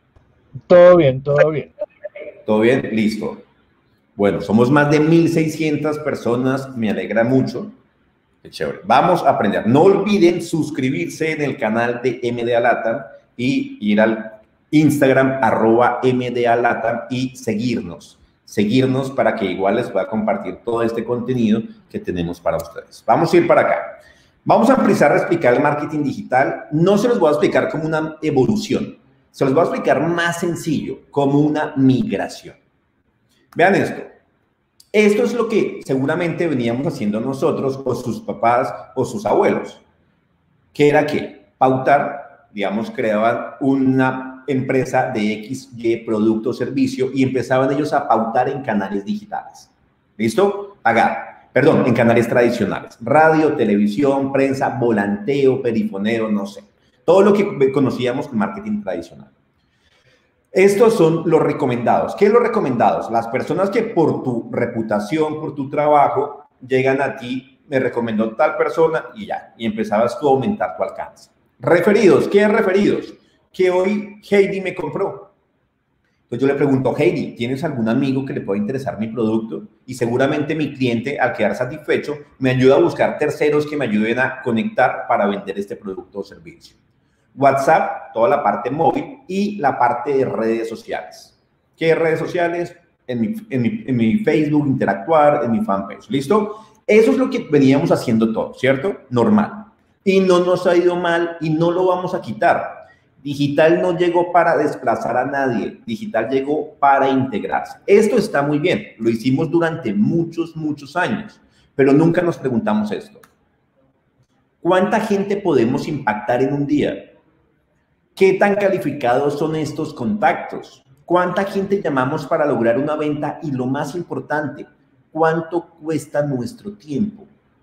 Todo bien, todo bien. ¿Todo bien? Listo. Bueno, somos más de 1.600 personas. Me alegra mucho. Qué chévere. Vamos a aprender. No olviden suscribirse en el canal de MDA Latam y ir al Instagram @MDA Latam y seguirnos para que igual les pueda compartir todo este contenido que tenemos para ustedes. Vamos a ir para acá. Vamos a empezar a explicar el marketing digital. No se los voy a explicar como una evolución, se los voy a explicar más sencillo, como una migración. Vean esto. Esto es lo que seguramente veníamos haciendo nosotros o sus papás o sus abuelos. ¿Qué era qué? Pautar, digamos, creaban una empresa de X, Y, producto o servicio y empezaban ellos a pautar en canales digitales. ¿Listo? Pagar. Perdón, en canales tradicionales. Radio, televisión, prensa, volanteo, perifoneo, no sé. Todo lo que conocíamos como marketing tradicional. Estos son los recomendados. ¿Qué es los recomendados? Las personas que por tu reputación, por tu trabajo, llegan a ti, me recomendó tal persona y ya. Y empezabas tú a aumentar tu alcance. Referidos. ¿Qué es referidos? Que hoy Heidi me compró. Entonces yo le pregunto, Heidi, ¿tienes algún amigo que le pueda interesar mi producto? Y seguramente mi cliente, al quedar satisfecho, me ayuda a buscar terceros que me ayuden a conectar para vender este producto o servicio. WhatsApp, toda la parte móvil y la parte de redes sociales. ¿Qué redes sociales? En mi Facebook, interactuar, en mi fanpage. ¿Listo? Eso es lo que veníamos haciendo todos, ¿cierto? Normal. Y no nos ha ido mal y no lo vamos a quitar. Digital no llegó para desplazar a nadie. Digital llegó para integrarse. Esto está muy bien. Lo hicimos durante muchos años. Pero nunca nos preguntamos esto. ¿Cuánta gente podemos impactar en un día? ¿Qué tan calificados son estos contactos? ¿Cuánta gente llamamos para lograr una venta? Y lo más importante, ¿cuánto cuesta nuestro tiempo?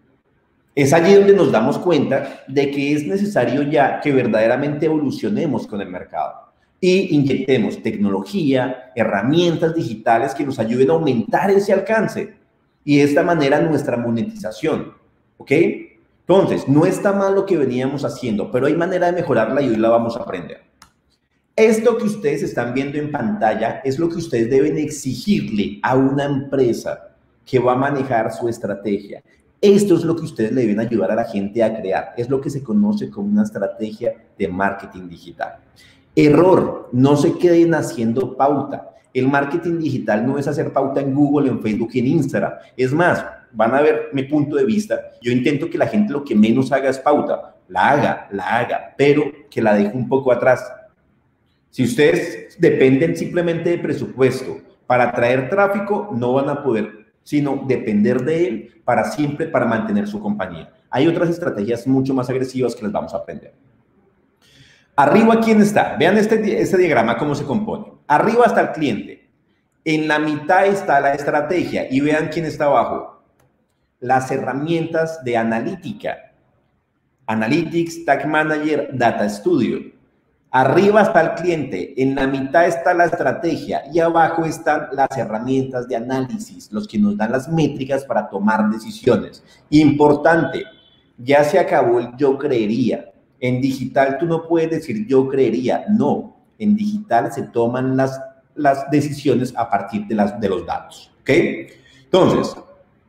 Es allí donde nos damos cuenta de que es necesario ya que verdaderamente evolucionemos con el mercado y inyectemos tecnología, herramientas digitales que nos ayuden a aumentar ese alcance y de esta manera nuestra monetización, ¿ok? Entonces, no está mal lo que veníamos haciendo, pero hay manera de mejorarla y hoy la vamos a aprender. Esto que ustedes están viendo en pantalla es lo que ustedes deben exigirle a una empresa que va a manejar su estrategia. Esto es lo que ustedes le deben ayudar a la gente a crear. Es lo que se conoce como una estrategia de marketing digital. Error, no se queden haciendo pauta. El marketing digital no es hacer pauta en Google, en Facebook y en Instagram. Es más, van a ver mi punto de vista. Yo intento que la gente lo que menos haga es pauta. La haga, pero que la deje un poco atrás. Si ustedes dependen simplemente de presupuesto para atraer tráfico, no van a poder, sino depender de él para siempre, para mantener su compañía. Hay otras estrategias mucho más agresivas que les vamos a aprender. Arriba, ¿quién está? Vean este diagrama cómo se compone. Arriba está el cliente. En la mitad está la estrategia y vean quién está abajo. Las herramientas de analítica. Analytics, Tag Manager, Data Studio. Arriba está el cliente, en la mitad está la estrategia y abajo están las herramientas de análisis, los que nos dan las métricas para tomar decisiones. Importante, ya se acabó el yo creería. En digital tú no puedes decir yo creería, no. En digital se toman las decisiones a partir de los datos, ¿ok? Entonces,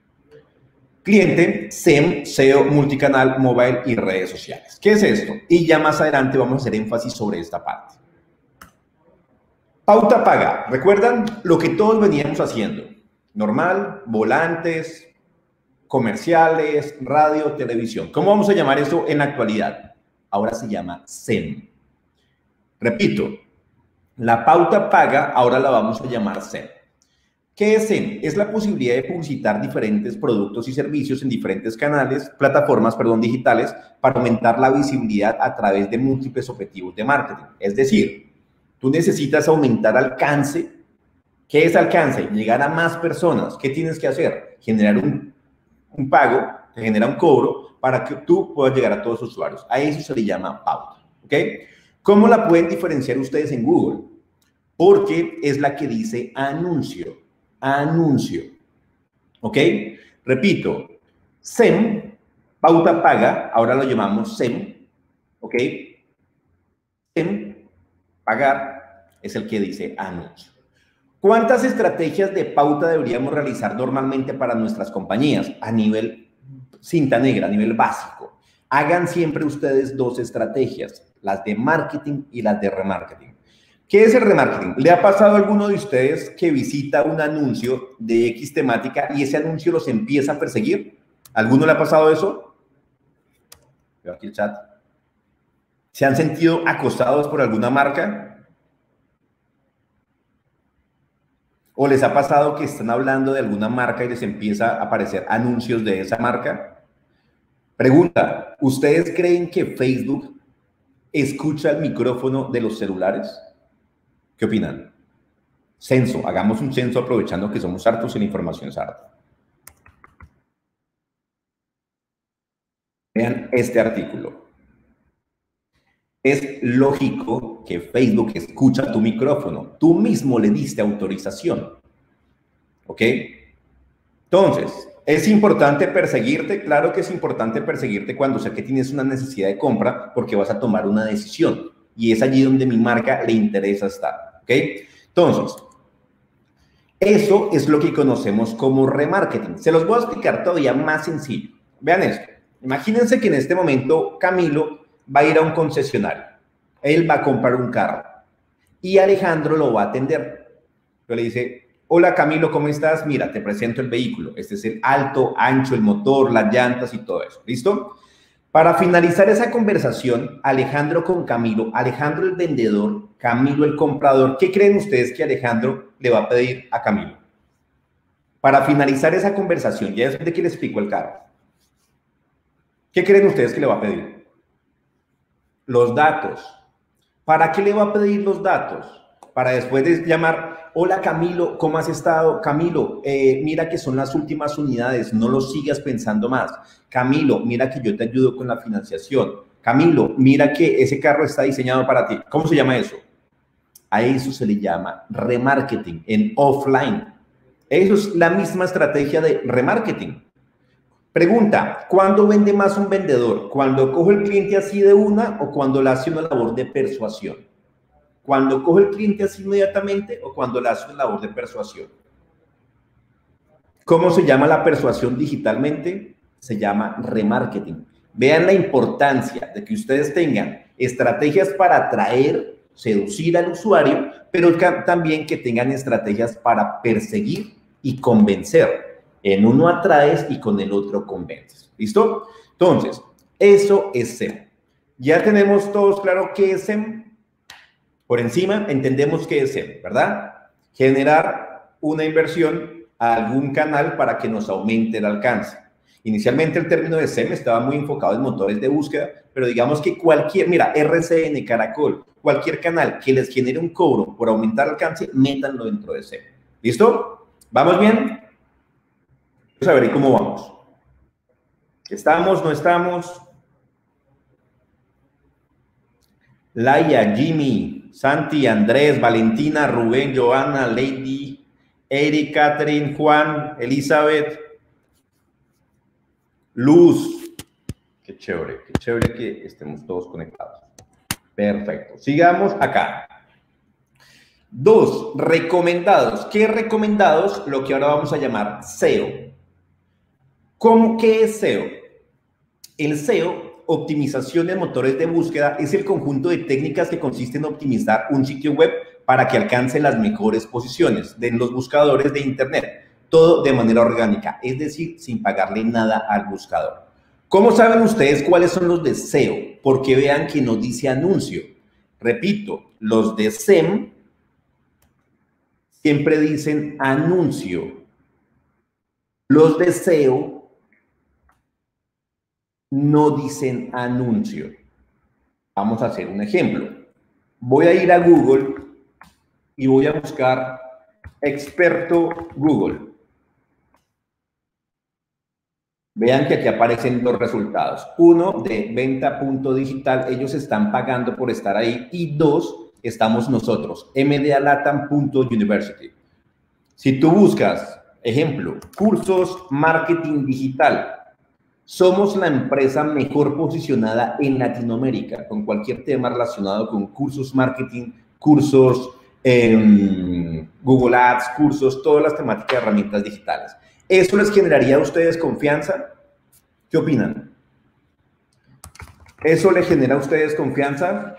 cliente, SEM, SEO, multicanal, mobile y redes sociales. ¿Qué es esto? Y ya más adelante vamos a hacer énfasis sobre esta parte. Pauta paga. ¿Recuerdan lo que todos veníamos haciendo? Normal, volantes, comerciales, radio, televisión. ¿Cómo vamos a llamar eso en la actualidad? Ahora se llama SEM. Repito, la pauta paga ahora la vamos a llamar SEM. ¿Qué es SEM? Es la posibilidad de publicitar diferentes productos y servicios en diferentes plataformas digitales para aumentar la visibilidad a través de múltiples objetivos de marketing. Es decir, tú necesitas aumentar alcance. ¿Qué es alcance? Llegar a más personas. ¿Qué tienes que hacer? Generar un pago, te genera un cobro para que tú puedas llegar a todos los usuarios. A eso se le llama pauta, ¿ok? ¿Cómo la pueden diferenciar ustedes en Google? Porque es la que dice anuncio, anuncio, ¿ok? Repito, SEM, pauta paga, ahora lo llamamos SEM, ¿ok? SEM, pagar, es el que dice anuncio. ¿Cuántas estrategias de pauta deberíamos realizar normalmente para nuestras compañías? A nivel cinta negra, a nivel básico. Hagan siempre ustedes 2 estrategias, las de marketing y las de remarketing. ¿Qué es el remarketing? ¿Le ha pasado a alguno de ustedes que visita un anuncio de X temática y ese anuncio los empieza a perseguir? ¿Alguno le ha pasado eso? Veo aquí el chat. ¿Se han sentido acosados por alguna marca? ¿O les ha pasado que están hablando de alguna marca y les empieza a aparecer anuncios de esa marca? Pregunta, ¿ustedes creen que Facebook escucha el micrófono de los celulares? ¿Qué opinan? Censo, hagamos un censo aprovechando que somos hartos y la información es harta. Vean este artículo. Es lógico que Facebook escucha tu micrófono. Tú mismo le diste autorización. ¿Ok? Entonces, ¿es importante perseguirte? Claro que es importante perseguirte cuando sé que tienes una necesidad de compra porque vas a tomar una decisión. Y es allí donde mi marca le interesa estar. ¿Ok? Entonces, eso es lo que conocemos como remarketing. Se los voy a explicar todavía más sencillo. Vean esto. Imagínense que en este momento Camilo va a ir a un concesionario. Él va a comprar un carro y Alejandro lo va a atender. Yo le dice, hola Camilo, ¿cómo estás? Mira, te presento el vehículo. Este es el alto, ancho, el motor, las llantas y todo eso. ¿Listo? Para finalizar esa conversación, Alejandro con Camilo, Alejandro el vendedor, Camilo el comprador, ¿qué creen ustedes que Alejandro le va a pedir a Camilo? Para finalizar esa conversación, ya después de que le explico el carro, ¿qué creen ustedes que le va a pedir? Los datos. ¿Para qué le va a pedir los datos? Para después de llamar, hola Camilo, ¿cómo has estado? Camilo, mira que son las últimas unidades, no lo sigas pensando más. Camilo, mira que yo te ayudo con la financiación. Camilo, mira que ese carro está diseñado para ti. ¿Cómo se llama eso? A eso se le llama remarketing en offline. Eso es la misma estrategia de remarketing. Pregunta, ¿cuándo vende más un vendedor? ¿Cuando coge el cliente así de una o cuando le hace una labor de persuasión? ¿Cuando coge el cliente así inmediatamente o cuando le hace una labor de persuasión? ¿Cómo se llama la persuasión digitalmente? Se llama remarketing. Vean la importancia de que ustedes tengan estrategias para atraer, seducir al usuario, pero también que tengan estrategias para perseguir y convencer. En uno atraes y con el otro convences. ¿Listo? Entonces, eso es SEM. Ya tenemos todos claro qué es SEM. Por encima entendemos qué es SEM, ¿verdad? Generar una inversión a algún canal para que nos aumente el alcance. Inicialmente el término de SEM estaba muy enfocado en motores de búsqueda, pero digamos que cualquier, mira, RCN, Caracol, cualquier canal que les genere un cobro por aumentar el alcance, métanlo dentro de SEM. ¿Listo? ¿Vamos bien? Vamos a ver cómo vamos. ¿Estamos? ¿No estamos? Laia, Jimmy, Santi, Andrés, Valentina, Rubén, Joana, Lady, Eric, Catherine, Juan, Elizabeth, Luz. Qué chévere que estemos todos conectados. Perfecto. Sigamos acá. 2, recomendados. ¿Qué recomendados? Lo que ahora vamos a llamar SEO. ¿Qué es SEO? El SEO, optimización de motores de búsqueda, es el conjunto de técnicas que consiste en optimizar un sitio web para que alcance las mejores posiciones de los buscadores de Internet. Todo de manera orgánica, es decir, sin pagarle nada al buscador. ¿Cómo saben ustedes cuáles son los de SEO? Porque vean que no dice anuncio. Repito, los de SEM siempre dicen anuncio. Los de SEO no dicen anuncio. Vamos a hacer un ejemplo. Voy a ir a Google y voy a buscar experto Google. Vean que aquí aparecen los resultados. 1, de venta.digital, ellos están pagando por estar ahí. Y 2, estamos nosotros, mdalatam.university. Si tú buscas, ejemplo, cursos marketing digital, somos la empresa mejor posicionada en Latinoamérica con cualquier tema relacionado con cursos marketing, cursos Google Ads, cursos, todas las temáticas de herramientas digitales. ¿Eso les generaría a ustedes confianza? ¿Qué opinan? ¿Eso les genera a ustedes confianza?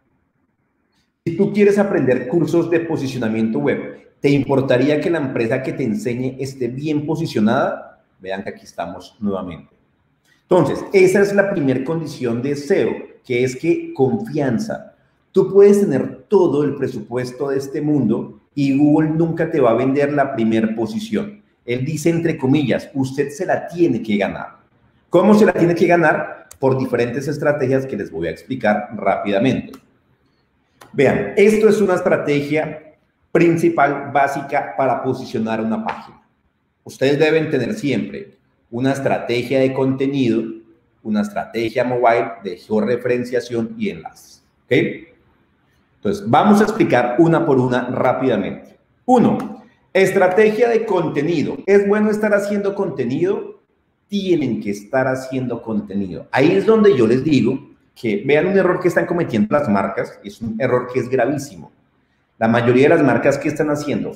Si tú quieres aprender cursos de posicionamiento web, ¿te importaría que la empresa que te enseñe esté bien posicionada? Vean que aquí estamos nuevamente. Entonces, esa es la primera condición de SEO, que es que confianza. Tú puedes tener todo el presupuesto de este mundo y Google nunca te va a vender la primera posición. Él dice, entre comillas, usted se la tiene que ganar. ¿Cómo se la tiene que ganar? Por diferentes estrategias que les voy a explicar rápidamente. Vean, esto es una estrategia principal, básica para posicionar una página. Ustedes deben tener siempre una estrategia de contenido, una estrategia mobile de georreferenciación y enlaces. ¿Ok? Entonces, vamos a explicar una por una rápidamente. 1. Estrategia de contenido. ¿Es bueno estar haciendo contenido? Tienen que estar haciendo contenido. Ahí es donde yo les digo que vean un error que están cometiendo las marcas. Es un error que es gravísimo. La mayoría de las marcas que están haciendo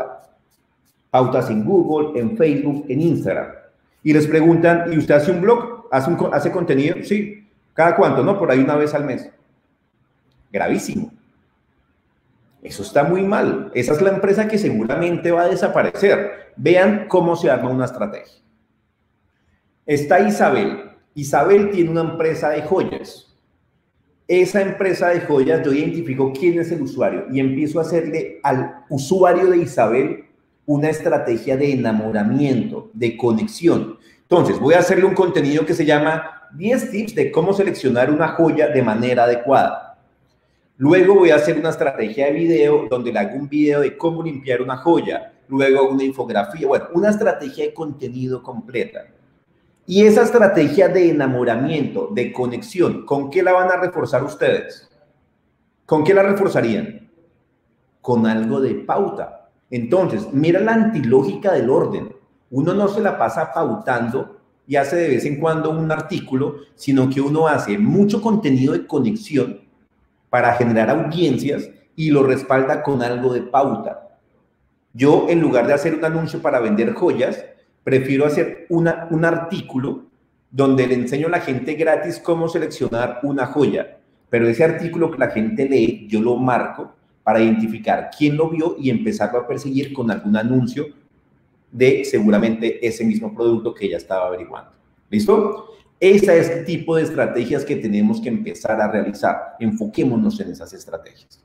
pautas en Google, en Facebook, en Instagram. Y les preguntan, ¿y usted hace un blog? ¿Hace contenido? Sí. ¿Cada cuánto? No, por ahí una vez al mes. Gravísimo. Eso está muy mal. Esa es la empresa que seguramente va a desaparecer. Vean cómo se arma una estrategia. Está Isabel. Isabel tiene una empresa de joyas. Esa empresa de joyas, yo identifico quién es el usuario y empiezo a hacerle al usuario de Isabel una estrategia de enamoramiento, de conexión. Entonces, voy a hacerle un contenido que se llama 10 tips de cómo seleccionar una joya de manera adecuada. Luego voy a hacer una estrategia de video donde le hago un video de cómo limpiar una joya. Luego una infografía, bueno, una estrategia de contenido completa. Y esa estrategia de enamoramiento, de conexión, ¿con qué la van a reforzar ustedes? ¿Con qué la reforzarían? Con algo de pauta. Entonces, mira la antilógica del orden. Uno no se la pasa pautando y hace de vez en cuando un artículo, sino que uno hace mucho contenido de conexión para generar audiencias y lo respalda con algo de pauta. Yo, en lugar de hacer un anuncio para vender joyas, prefiero hacer un artículo donde le enseño a la gente gratis cómo seleccionar una joya. Pero ese artículo que la gente lee, yo lo marco para identificar quién lo vio y empezarlo a perseguir con algún anuncio de seguramente ese mismo producto que ella estaba averiguando. ¿Listo? Ese es el tipo de estrategias que tenemos que empezar a realizar. Enfoquémonos en esas estrategias.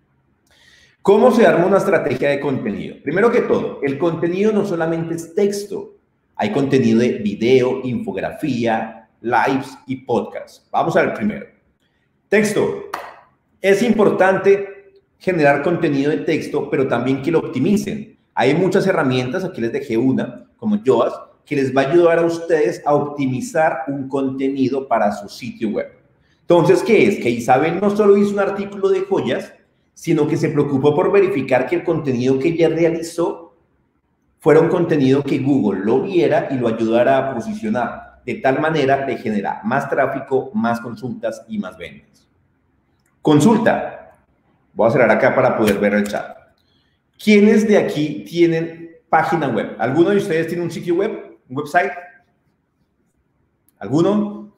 ¿Cómo se arma una estrategia de contenido? Primero que todo, el contenido no solamente es texto. Hay contenido de video, infografía, lives y podcasts. Vamos a ver primero. Texto. Es importante generar contenido de texto, pero también que lo optimicen. Hay muchas herramientas, aquí les dejé una, como Yoast, que les va a ayudar a ustedes a optimizar un contenido para su sitio web. Entonces, ¿qué es? Que Isabel no solo hizo un artículo de joyas, sino que se preocupó por verificar que el contenido que ella realizó fuera un contenido que Google lo viera y lo ayudara a posicionar. De tal manera le genera más tráfico, más consultas y más ventas. Consulta. Voy a cerrar acá para poder ver el chat. ¿Quiénes de aquí tienen página web? ¿Alguno de ustedes tiene un sitio web? ¿Un website? ¿Alguno?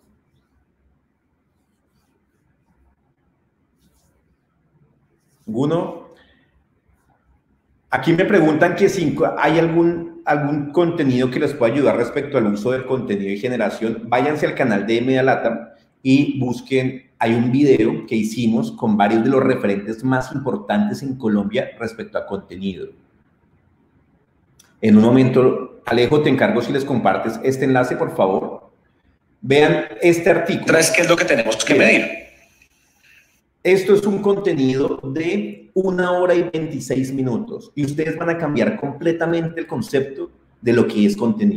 ¿Alguno? Aquí me preguntan que si hay algún contenido que les pueda ayudar respecto al uso del contenido y generación. Váyanse al canal de mdalatam y busquen, hay un video que hicimos con varios de los referentes más importantes en Colombia respecto a contenido. En un momento, Alejo, te encargo si les compartes este enlace, por favor. Vean este artículo. ¿Qué es lo que tenemos que medir? Esto es un contenido de 1 hora y 26 minutos y ustedes van a cambiar completamente el concepto de lo que es contenido.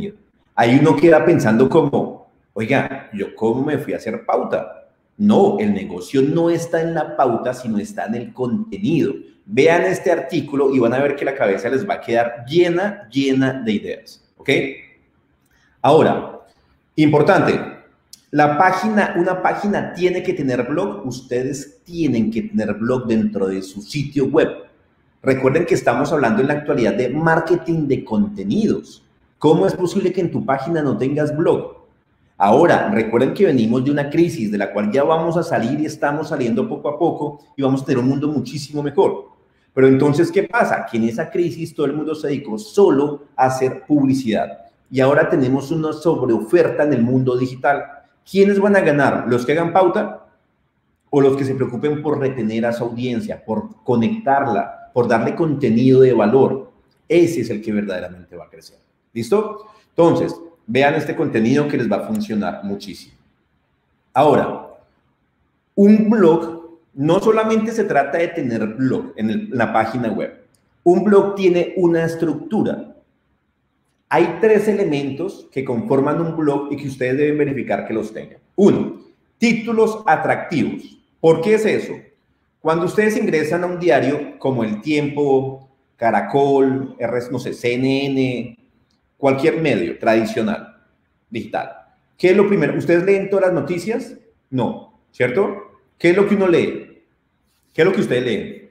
Ahí uno queda pensando como, oiga, ¿yo cómo me fui a hacer pauta? No, el negocio no está en la pauta, sino está en el contenido. Vean este artículo y van a ver que la cabeza les va a quedar llena de ideas, ¿ok? Ahora, importante, una página tiene que tener blog, ustedes tienen que tener blog dentro de su sitio web. Recuerden que estamos hablando en la actualidad de marketing de contenidos. ¿Cómo es posible que en tu página no tengas blog? Ahora, recuerden que venimos de una crisis de la cual ya vamos a salir y estamos saliendo poco a poco y vamos a tener un mundo muchísimo mejor. Pero entonces, ¿qué pasa? Que en esa crisis todo el mundo se dedicó solo a hacer publicidad. Y ahora tenemos una sobreoferta en el mundo digital. ¿Quiénes van a ganar? ¿Los que hagan pauta o los que se preocupen por retener a su audiencia, por conectarla, por darle contenido de valor? Ese es el que verdaderamente va a crecer. ¿Listo? Entonces, vean este contenido que les va a funcionar muchísimo. Ahora, un blog no solamente se trata de tener blog en la página web. Un blog tiene una estructura. Hay 3 elementos que conforman un blog y que ustedes deben verificar que los tengan. 1, títulos atractivos. ¿Por qué es eso? Cuando ustedes ingresan a un diario como El Tiempo, Caracol, no sé, CNN, cualquier medio tradicional, digital, ¿qué es lo primero? ¿Ustedes leen todas las noticias? No, ¿cierto? ¿Qué es lo que uno lee? ¿Qué es lo que ustedes leen?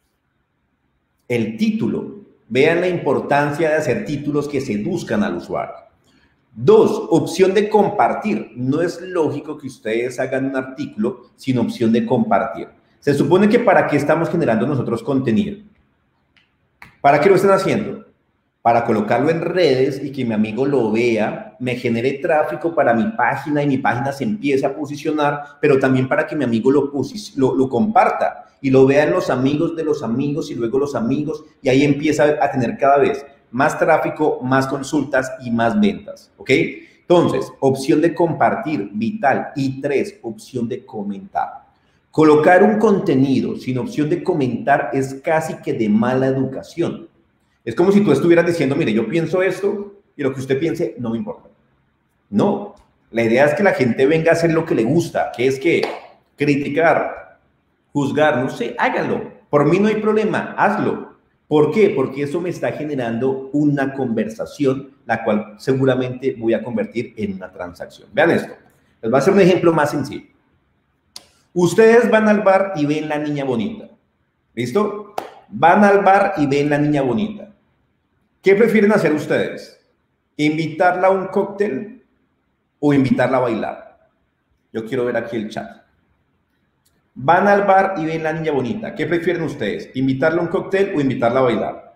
El título. Vean la importancia de hacer títulos que seduzcan al usuario. 2, opción de compartir. No es lógico que ustedes hagan un artículo sin opción de compartir. Se supone que ¿para qué estamos generando nosotros contenido? ¿Para qué lo están haciendo? Para colocarlo en redes y que mi amigo lo vea, me genere tráfico para mi página y mi página se empiece a posicionar, pero también para que mi amigo lo comparta y lo vean los amigos de los amigos y luego los amigos, y ahí empieza a tener cada vez más tráfico, más consultas y más ventas, ¿ok? Entonces, opción de compartir, vital. Y 3, opción de comentar. Colocar un contenido sin opción de comentar es casi que de mala educación. Es como si tú estuvieras diciendo, mire, yo pienso esto y lo que usted piense no me importa. No, la idea es que la gente venga a hacer lo que le gusta, que es que criticar, juzgar, no sé, háganlo. Por mí no hay problema, hazlo. ¿Por qué? Porque eso me está generando una conversación, la cual seguramente voy a convertir en una transacción. Vean esto. Les voy a hacer un ejemplo más sencillo. Ustedes van al bar y ven la niña bonita. ¿Listo? Van al bar y ven la niña bonita. ¿Qué prefieren hacer ustedes? ¿Invitarla a un cóctel o invitarla a bailar? Yo quiero ver aquí el chat. Van al bar y ven la niña bonita. ¿Qué prefieren ustedes? ¿Invitarla a un cóctel o invitarla a bailar?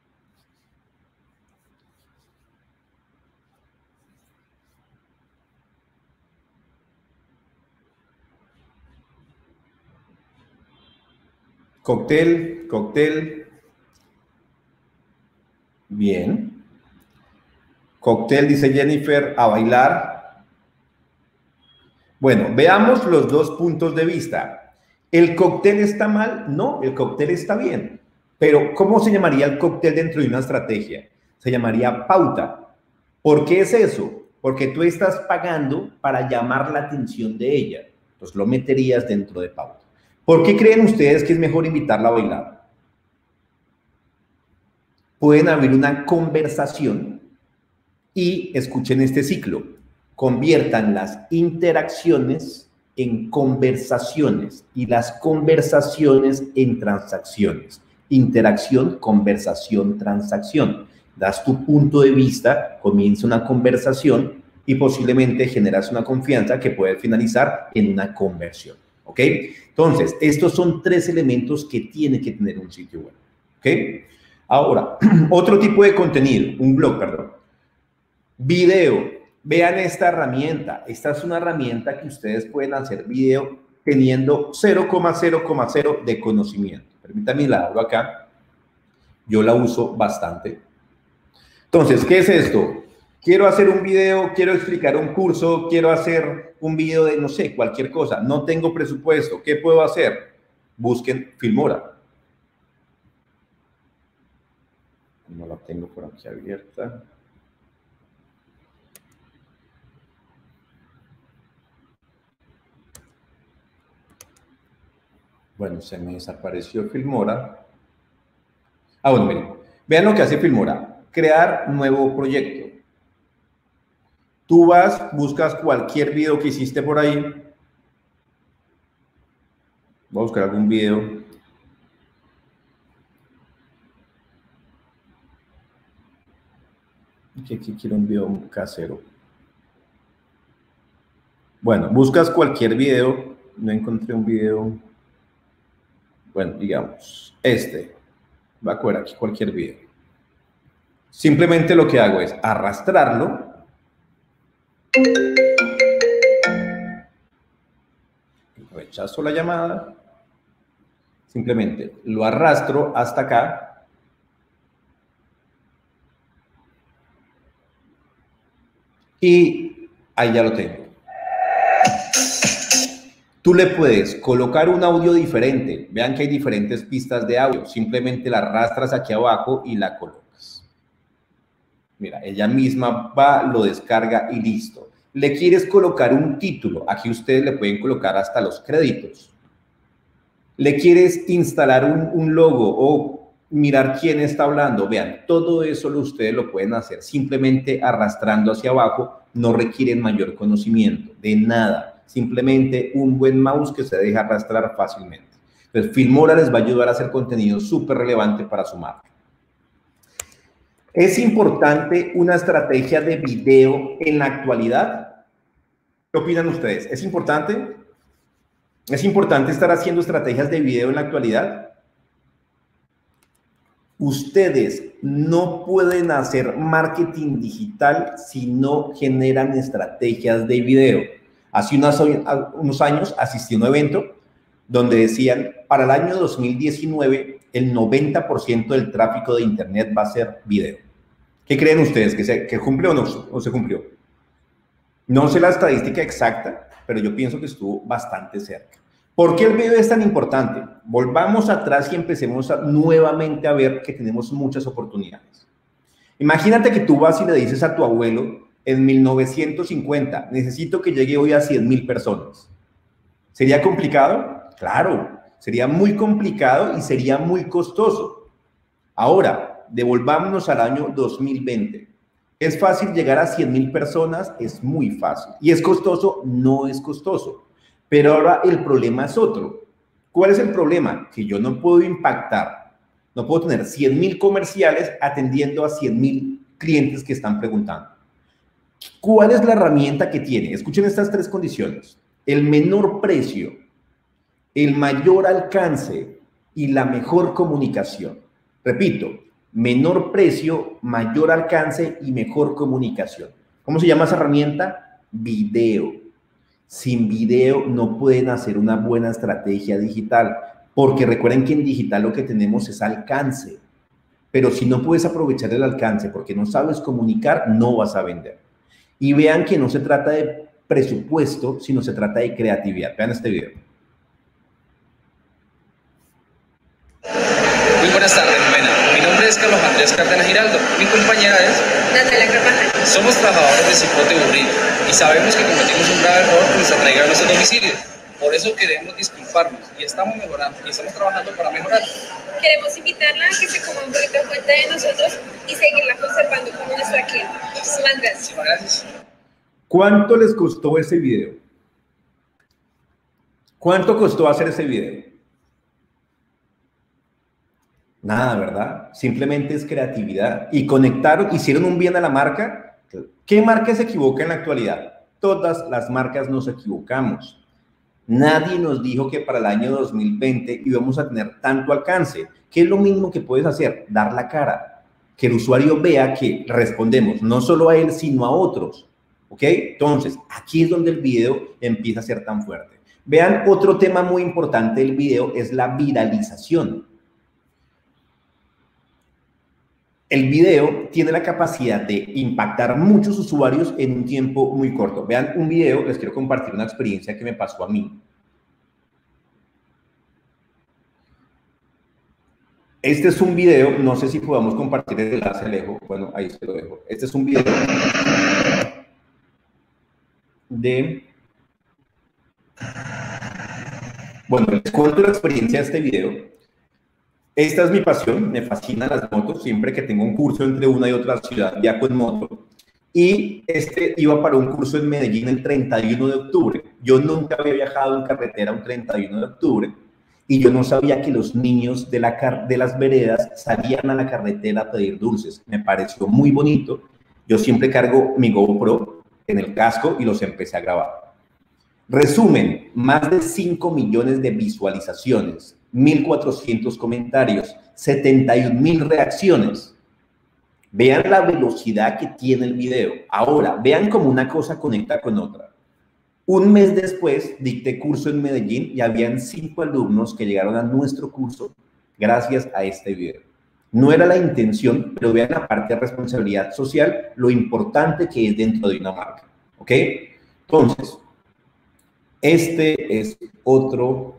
Cóctel, cóctel. Bien. Cóctel, dice Jennifer, a bailar. Bueno, veamos los 2 puntos de vista. ¿El cóctel está mal? No, el cóctel está bien. Pero, ¿cómo se llamaría el cóctel dentro de una estrategia? Se llamaría pauta. ¿Por qué es eso? Porque tú estás pagando para llamar la atención de ella. Entonces, lo meterías dentro de pauta. ¿Por qué creen ustedes que es mejor invitarla a bailar? Pueden abrir una conversación y escuchen este ciclo. Conviertan las interacciones en conversaciones y las conversaciones en transacciones. Interacción, conversación, transacción. Das tu punto de vista, comienza una conversación y posiblemente generas una confianza que puede finalizar en una conversión. ¿Ok? Entonces, estos son 3 elementos que tiene que tener un sitio web. ¿Ok? Ahora, otro tipo de contenido, un blog, perdón. Video. Vean esta herramienta. Esta es una herramienta que ustedes pueden hacer video teniendo 0,0,0 de conocimiento. Permítanme, la abro acá. Yo la uso bastante. Entonces, ¿qué es esto? Quiero hacer un video, quiero explicar un curso, quiero hacer un video de, no sé, cualquier cosa. No tengo presupuesto. ¿Qué puedo hacer? Busquen Filmora. No la tengo por aquí abierta. Bueno, se me desapareció Filmora. Ah, bueno, miren. Vean lo que hace Filmora. Crear nuevo proyecto. Tú vas, buscas cualquier video que hiciste por ahí. Voy a buscar algún video. Aquí quiero un video casero. Bueno, buscas cualquier video. No encontré un video. Bueno, digamos, va a coger aquí cualquier video. Simplemente lo que hago es arrastrarlo. Rechazo la llamada. Simplemente lo arrastro hasta acá. Y ahí ya lo tengo. Tú le puedes colocar un audio diferente. Vean que hay diferentes pistas de audio. Simplemente la arrastras aquí abajo y la colocas. Mira, ella misma va, lo descarga y listo. Le quieres colocar un título. Aquí ustedes le pueden colocar hasta los créditos. Le quieres instalar un logo o mirar quién está hablando. Vean, todo eso ustedes lo pueden hacer simplemente arrastrando hacia abajo. No requieren mayor conocimiento de nada. Simplemente un buen mouse que se deja arrastrar fácilmente. Entonces, Filmora les va a ayudar a hacer contenido súper relevante para su marca. ¿Es importante una estrategia de video en la actualidad? ¿Qué opinan ustedes? ¿Es importante? ¿Es importante estar haciendo estrategias de video en la actualidad? Ustedes no pueden hacer marketing digital si no generan estrategias de video. Hace unos años asistí a un evento donde decían, para el año 2019, el 90% del tráfico de Internet va a ser video. ¿Qué creen ustedes? ¿Que cumple o no se cumplió? No sé la estadística exacta, pero yo pienso que estuvo bastante cerca. ¿Por qué el video es tan importante? Volvamos atrás y empecemos nuevamente a ver que tenemos muchas oportunidades. Imagínate que tú vas y le dices a tu abuelo, en 1950, necesito que llegue hoy a 100,000 personas. ¿Sería complicado? Claro, sería muy complicado y sería muy costoso. Ahora, devolvámonos al año 2020. ¿Es fácil llegar a 100,000 personas? Es muy fácil. ¿Y es costoso? No es costoso. Pero ahora el problema es otro. ¿Cuál es el problema? Que yo no puedo impactar, no puedo tener 100,000 comerciales atendiendo a 100,000 clientes que están preguntando. ¿Cuál es la herramienta que tiene? Escuchen estas tres condiciones. El menor precio, el mayor alcance y la mejor comunicación. Repito, menor precio, mayor alcance y mejor comunicación. ¿Cómo se llama esa herramienta? Video. Sin video no pueden hacer una buena estrategia digital, porque recuerden que en digital lo que tenemos es alcance. Pero si no puedes aprovechar el alcance porque no sabes comunicar, no vas a vender. Y vean que no se trata de presupuesto, sino se trata de creatividad. Vean este video. Muy buenas tardes, Jimena. Mi nombre es Carlos Andrés Cárdenas Giraldo. Mi compañera es Natalia Carvajal. Somos trabajadores de Ciprote Burrito y sabemos que cometimos un grave error con nuestra entrega de nuestros domicilios. Por eso queremos disculparnos y estamos mejorando y estamos trabajando para mejorar. Queremos invitarla a que se coma un poquito en cuenta de nosotros y seguirla conservando como nuestra cliente. Muchísimas gracias. Muchísimas gracias. ¿Cuánto les costó ese video? ¿Cuánto costó hacer ese video? Nada, ¿verdad? Simplemente es creatividad. Y conectaron, hicieron un bien a la marca. ¿Qué marca se equivoca en la actualidad? Todas las marcas nos equivocamos. Nadie nos dijo que para el año 2020 íbamos a tener tanto alcance. ¿Qué es lo mismo que puedes hacer? Dar la cara. Que el usuario vea que respondemos no solo a él, sino a otros. ¿Ok? Entonces, aquí es donde el video empieza a ser tan fuerte. Vean, otro tema muy importante del video es la viralización. El video tiene la capacidad de impactar muchos usuarios en un tiempo muy corto. Vean un video, les quiero compartir una experiencia que me pasó a mí. Este es un video, no sé si podamos compartir el enlace, Alejo. Bueno, ahí se lo dejo. Este es un video de Bueno, les cuento la experiencia de este video. Esta es mi pasión, me fascinan las motos. Siempre que tengo un curso entre una y otra ciudad, viajo en moto. Y iba para un curso en Medellín el 31 de octubre. Yo nunca había viajado en carretera un 31 de octubre y yo no sabía que los niños de las veredas salían a la carretera a pedir dulces. Me pareció muy bonito. Yo siempre cargo mi GoPro en el casco y los empecé a grabar. Resumen, más de 5 millones de visualizaciones, 1.400 comentarios, 71.000 reacciones. Vean la velocidad que tiene el video. Ahora, vean cómo una cosa conecta con otra. Un mes después, dicté curso en Medellín y habían 5 alumnos que llegaron a nuestro curso gracias a este video. No era la intención, pero vean la parte de responsabilidad social, lo importante que es dentro de una marca. ¿Ok? Entonces, este es otra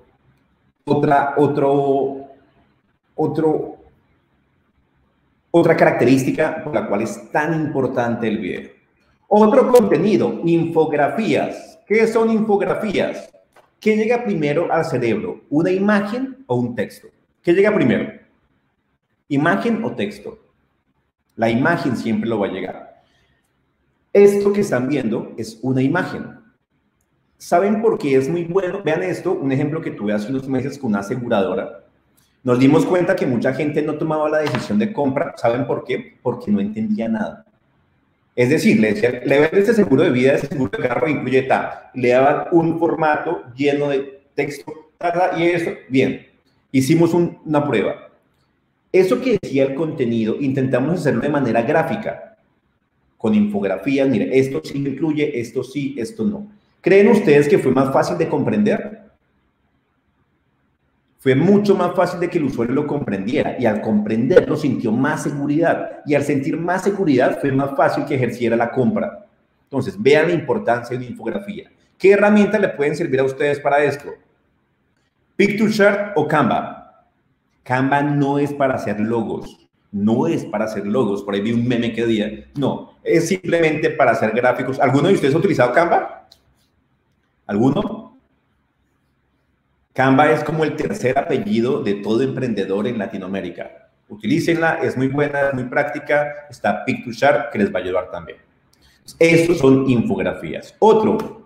característica por la cual es tan importante el video. Otro contenido, infografías. ¿Qué son infografías? ¿Qué llega primero al cerebro? ¿Una imagen o un texto? ¿Qué llega primero? ¿Imagen o texto? La imagen siempre lo va a llegar. Esto que están viendo es una imagen. ¿Saben por qué es muy bueno? Vean esto, un ejemplo que tuve hace unos meses con una aseguradora. Nos dimos cuenta que mucha gente no tomaba la decisión de compra. ¿Saben por qué? Porque no entendía nada. Es decir, le decían, le venden este seguro de vida, este seguro de carro, incluye tal. Le daban un formato lleno de texto, y eso, bien. Hicimos una prueba. Eso que decía el contenido, intentamos hacerlo de manera gráfica, con infografías. Mire, esto sí lo incluye, esto sí, esto no. ¿Creen ustedes que fue más fácil de comprender? Fue mucho más fácil de que el usuario lo comprendiera y al comprenderlo sintió más seguridad y al sentir más seguridad fue más fácil que ejerciera la compra. Entonces, vean la importancia de una infografía. ¿Qué herramientas le pueden servir a ustedes para esto? Pictochart o Canva. Canva no es para hacer logos. No es para hacer logos. Por ahí vi un meme que decía. No, es simplemente para hacer gráficos. ¿Alguno de ustedes ha utilizado Canva? ¿Alguno? Canva es como el tercer apellido de todo emprendedor en Latinoamérica. Utilícenla, es muy buena, es muy práctica. Está Pictochart que les va a ayudar también. Estos son infografías. Otro,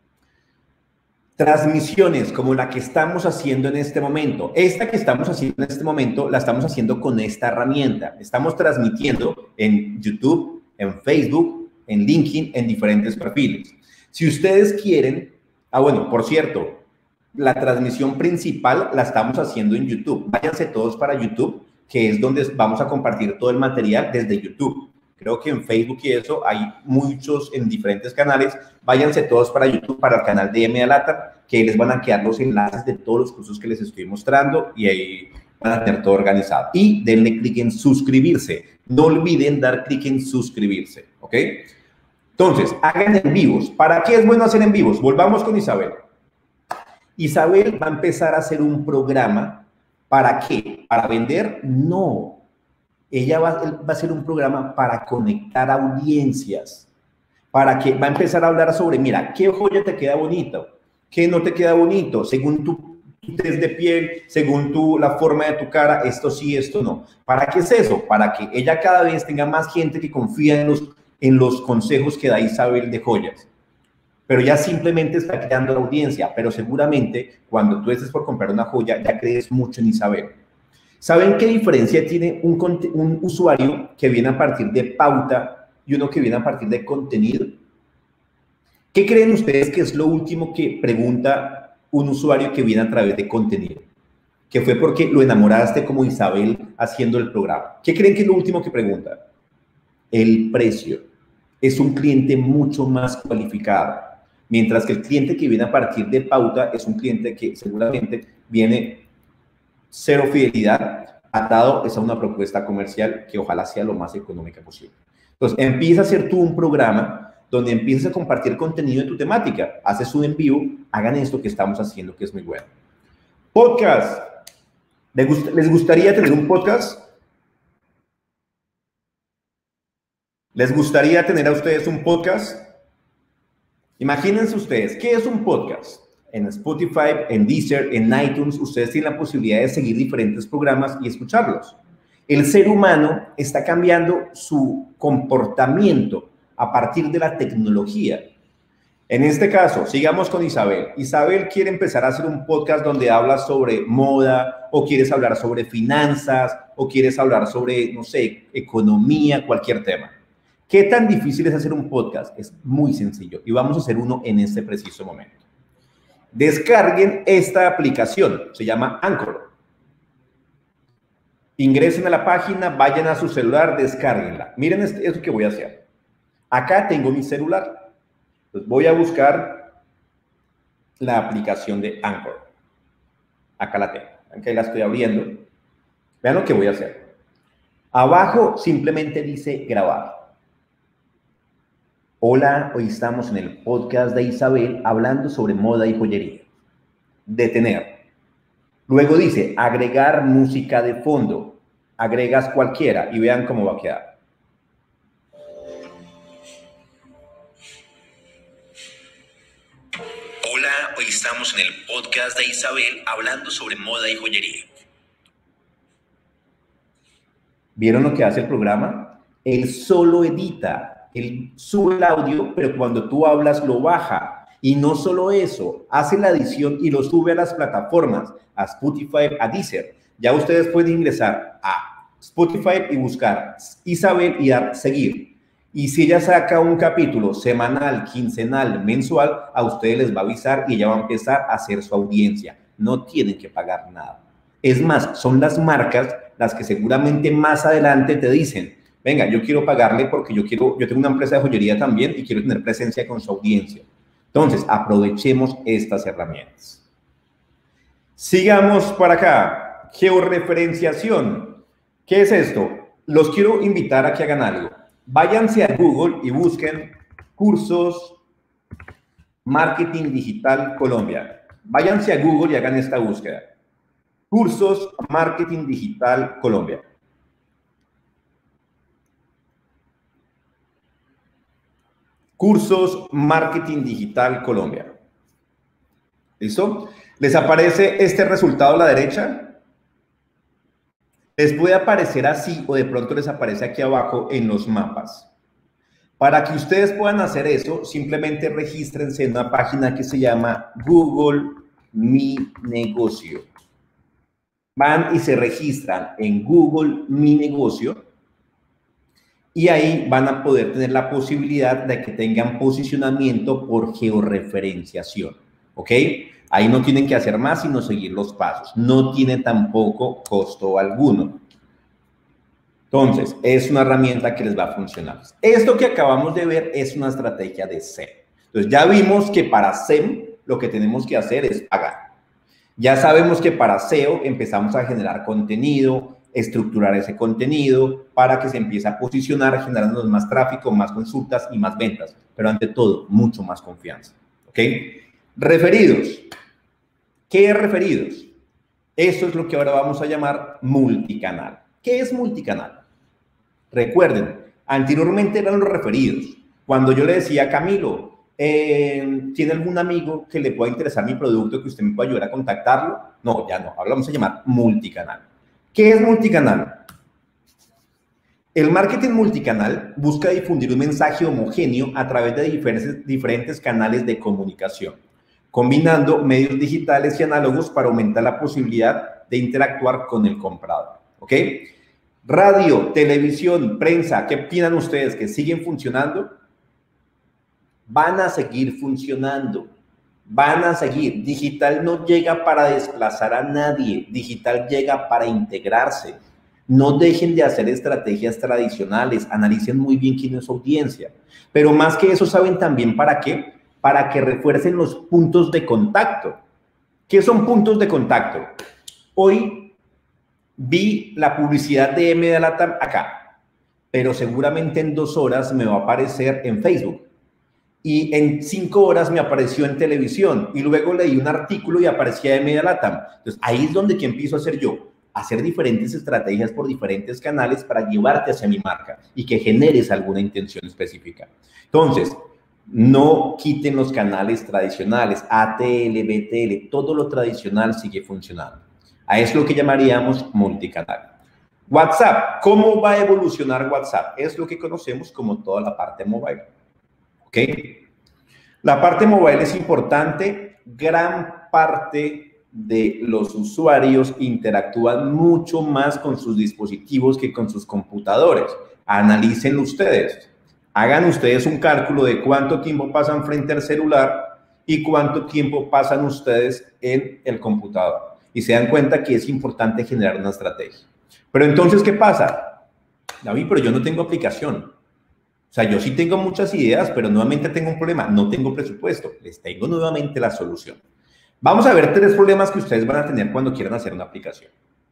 transmisiones como la que estamos haciendo en este momento. Esta que estamos haciendo en este momento la estamos haciendo con esta herramienta. Estamos transmitiendo en YouTube, en Facebook, en LinkedIn, en diferentes perfiles. Si ustedes quieren, bueno, por cierto, la transmisión principal la estamos haciendo en YouTube. Váyanse todos para YouTube, que es donde vamos a compartir todo el material desde YouTube. Creo que en Facebook y eso hay muchos en diferentes canales. Váyanse todos para YouTube, para el canal de MDA LATAM, que ahí les van a quedar los enlaces de todos los cursos que les estoy mostrando y ahí van a tener todo organizado. Y denle clic en suscribirse. No olviden dar clic en suscribirse, ¿ok? Entonces, hagan en vivos. ¿Para qué es bueno hacer en vivos? Volvamos con Isabel. Isabel va a empezar a hacer un programa. ¿Para qué? ¿Para vender? No. Ella va a hacer un programa para conectar audiencias. Para que va a empezar a hablar sobre, mira, ¿qué joya te queda bonito? ¿Qué no te queda bonito? Según tu test de piel, según la forma de tu cara, esto sí, esto no. ¿Para qué es eso? Para que ella cada vez tenga más gente que confía en los consejos que da Isabel de joyas. Pero ya simplemente está creando la audiencia, pero seguramente cuando tú estés por comprar una joya ya crees mucho en Isabel. ¿Saben qué diferencia tiene un usuario que viene a partir de pauta y uno que viene a partir de contenido? ¿Qué creen ustedes que es lo último que pregunta un usuario que viene a través de contenido? Que fue porque lo enamoraste como Isabel haciendo el programa. ¿Qué creen que es lo último que pregunta? El precio. Es un cliente mucho más cualificado. Mientras que el cliente que viene a partir de pauta es un cliente que seguramente viene cero fidelidad, atado es a una propuesta comercial que ojalá sea lo más económica posible. Entonces, empieza a hacer tú un programa donde empiezas a compartir contenido de tu temática. Haces un en vivo, hagan esto que estamos haciendo, que es muy bueno. Podcast. ¿Les gustaría tener un podcast? ¿Les gustaría tener a ustedes un podcast? Imagínense ustedes, ¿qué es un podcast? en Spotify, en Deezer, en iTunes, ustedes tienen la posibilidad de seguir diferentes programas y escucharlos. El ser humano está cambiando su comportamiento a partir de la tecnología. En este caso, sigamos con Isabel. Isabel quiere empezar a hacer un podcast donde habla sobre moda, o quieres hablar sobre finanzas, o quieres hablar sobre, no sé, economía, cualquier tema. ¿Qué tan difícil es hacer un podcast? Es muy sencillo y vamos a hacer uno en este preciso momento. Descarguen esta aplicación, se llama Anchor. Ingresen a la página, vayan a su celular, descárguenla. Miren esto que voy a hacer. Acá tengo mi celular. Entonces voy a buscar la aplicación de Anchor. Acá la tengo. Acá la estoy abriendo. Vean lo que voy a hacer. Abajo simplemente dice grabar. Hola, hoy estamos en el podcast de Isabel hablando sobre moda y joyería. Detener. Luego dice agregar música de fondo. Agregas cualquiera y vean cómo va a quedar. Hola, hoy estamos en el podcast de Isabel hablando sobre moda y joyería. ¿Vieron lo que hace el programa? Él solo edita. Él sube el audio, pero cuando tú hablas lo baja. Y no solo eso, hace la edición y lo sube a las plataformas, a Spotify, a Deezer. Ya ustedes pueden ingresar a Spotify y buscar Isabel y dar seguir. Y si ella saca un capítulo semanal, quincenal, mensual, a ustedes les va a avisar y ella va a empezar a hacer su audiencia. No tienen que pagar nada. Es más, son las marcas las que seguramente más adelante te dicen, venga, yo quiero pagarle porque yo tengo una empresa de joyería también y quiero tener presencia con su audiencia. Entonces, aprovechemos estas herramientas. Sigamos para acá. Georreferenciación. ¿Qué es esto? Los quiero invitar a que hagan algo. Váyanse a Google y busquen cursos Marketing Digital Colombia. Váyanse a Google y hagan esta búsqueda. Cursos Marketing Digital Colombia. Cursos Marketing Digital Colombia. ¿Listo? ¿Les aparece este resultado a la derecha? Les puede aparecer así o de pronto les aparece aquí abajo en los mapas. Para que ustedes puedan hacer eso, simplemente regístrense en una página que se llama Google Mi Negocio. Van y se registran en Google Mi Negocio. Y ahí van a poder tener la posibilidad de que tengan posicionamiento por georreferenciación, ¿ok? Ahí no tienen que hacer más sino seguir los pasos. No tiene tampoco costo alguno. Entonces, es una herramienta que les va a funcionar. Esto que acabamos de ver es una estrategia de SEM. Entonces, ya vimos que para SEM lo que tenemos que hacer es pagar. Ya sabemos que para SEO empezamos a generar contenido, estructurar ese contenido para que se empiece a posicionar, generando más tráfico, más consultas y más ventas, pero ante todo, mucho más confianza, ¿ok? Referidos. ¿Qué es referidos? Eso es lo que ahora vamos a llamar multicanal. ¿Qué es multicanal? Recuerden, anteriormente eran los referidos. Cuando yo le decía a Camilo, ¿tiene algún amigo que le pueda interesar mi producto que usted me pueda ayudar a contactarlo? No, ya no, ahora vamos a llamar multicanal. ¿Qué es multicanal? El marketing multicanal busca difundir un mensaje homogéneo a través de diferentes canales de comunicación, combinando medios digitales y análogos para aumentar la posibilidad de interactuar con el comprador. ¿Ok? Radio, televisión, prensa, ¿qué opinan ustedes? ¿Que siguen funcionando? Van a seguir funcionando. Van a seguir. Digital no llega para desplazar a nadie. Digital llega para integrarse. No dejen de hacer estrategias tradicionales. Analicen muy bien quién es su audiencia. Pero más que eso, ¿saben también para qué? Para que refuercen los puntos de contacto. ¿Qué son puntos de contacto? Hoy vi la publicidad de MD Latam acá, pero seguramente en 2 horas me va a aparecer en Facebook. Y en 5 horas me apareció en televisión y luego leí un artículo y aparecía de Media Latam. Entonces ahí es donde que empiezo a hacer yo, hacer diferentes estrategias por diferentes canales para llevarte hacia mi marca y que generes alguna intención específica. Entonces, No quiten los canales tradicionales, ATL, BTL, todo lo tradicional sigue funcionando. A eso es lo que llamaríamos multicanal. WhatsApp, ¿cómo va a evolucionar WhatsApp? Es lo que conocemos como toda la parte mobile. ¿Ok? La parte mobile es importante. Gran parte de los usuarios interactúan mucho más con sus dispositivos que con sus computadores. Analícenlo ustedes. Hagan ustedes un cálculo de cuánto tiempo pasan frente al celular y cuánto tiempo pasan ustedes en el computador. Y se dan cuenta que es importante generar una estrategia. Pero entonces, ¿qué pasa? David, pero yo no tengo aplicación. O sea, yo sí tengo muchas ideas, pero nuevamente tengo un problema. No tengo presupuesto. Les tengo nuevamente la solución. Vamos a ver 3 problemas que ustedes van a tener cuando quieran hacer una aplicación.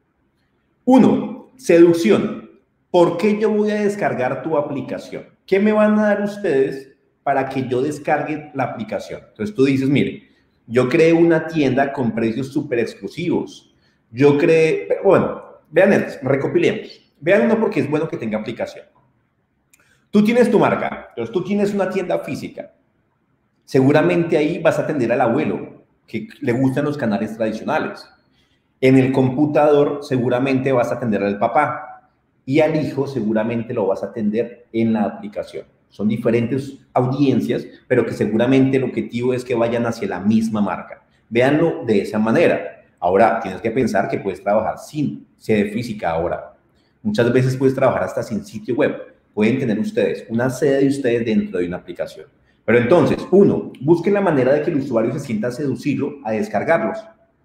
1, seducción. ¿Por qué yo voy a descargar tu aplicación? ¿Qué me van a dar ustedes para que yo descargue la aplicación? Entonces tú dices, mire, yo creé una tienda con precios súper exclusivos. Yo creé, bueno, vean esto, recopilemos. Vean uno porque es bueno que tenga aplicación. Tú tienes tu marca, entonces tú tienes una tienda física. Seguramente ahí vas a atender al abuelo, que le gustan los canales tradicionales. En el computador seguramente vas a atender al papá y al hijo seguramente lo vas a atender en la aplicación. Son diferentes audiencias, pero que seguramente el objetivo es que vayan hacia la misma marca. Véanlo de esa manera. Ahora, tienes que pensar que puedes trabajar sin sede física ahora. Muchas veces puedes trabajar hasta sin sitio web. Pueden tener ustedes una sede de ustedes dentro de una aplicación. Pero entonces, 1, busquen la manera de que el usuario se sienta seducirlo a descargarlos.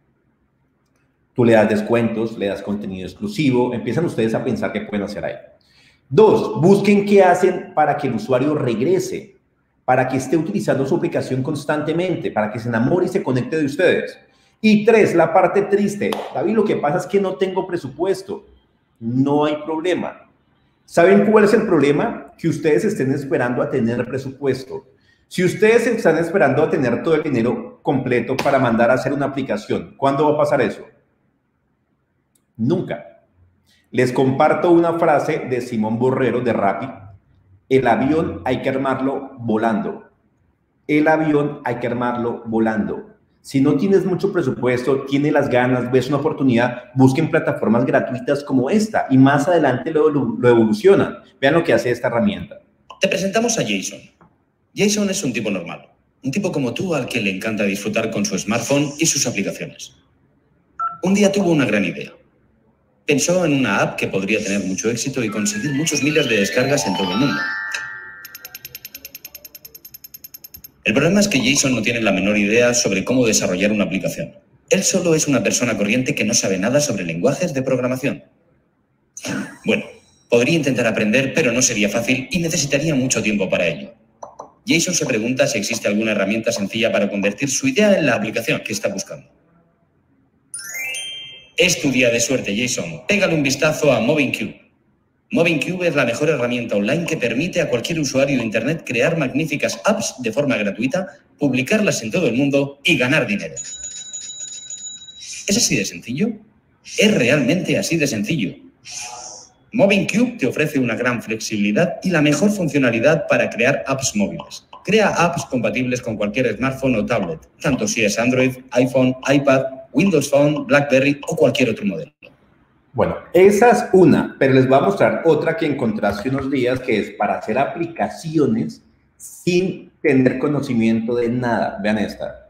Tú le das descuentos, le das contenido exclusivo, empiezan ustedes a pensar qué pueden hacer ahí. 2, busquen qué hacen para que el usuario regrese, para que esté utilizando su aplicación constantemente, para que se enamore y se conecte de ustedes. Y 3, la parte triste. David, lo que pasa es que no tengo presupuesto. No hay problema. ¿Saben cuál es el problema? Que ustedes estén esperando a tener presupuesto. Si ustedes están esperando a tener todo el dinero completo para mandar a hacer una aplicación, ¿cuándo va a pasar eso? Nunca. Les comparto una frase de Simón Borrero de Rappi. El avión hay que armarlo volando. El avión hay que armarlo volando. Si no tienes mucho presupuesto, tienes las ganas, ves una oportunidad, busquen plataformas gratuitas como esta y más adelante lo evolucionan. Vean lo que hace esta herramienta. Te presentamos a Jason. Jason es un tipo normal, un tipo como tú al que le encanta disfrutar con su smartphone y sus aplicaciones. Un día tuvo una gran idea. Pensó en una app que podría tener mucho éxito y conseguir muchos miles de descargas en todo el mundo. El problema es que Jason no tiene la menor idea sobre cómo desarrollar una aplicación. Él solo es una persona corriente que no sabe nada sobre lenguajes de programación. Bueno, podría intentar aprender, pero no sería fácil y necesitaría mucho tiempo para ello. Jason se pregunta si existe alguna herramienta sencilla para convertir su idea en la aplicación que está buscando. Es tu día de suerte, Jason. Pégale un vistazo a MovingCube. MovingCube es la mejor herramienta online que permite a cualquier usuario de Internet crear magníficas apps de forma gratuita, publicarlas en todo el mundo y ganar dinero. ¿Es así de sencillo? Es realmente así de sencillo. MovingCube te ofrece una gran flexibilidad y la mejor funcionalidad para crear apps móviles. Crea apps compatibles con cualquier smartphone o tablet, tanto si es Android, iPhone, iPad, Windows Phone, BlackBerry o cualquier otro modelo. Bueno, esa es una, pero les voy a mostrar otra que encontré hace unos días que es para hacer aplicaciones sin tener conocimiento de nada. Vean esta.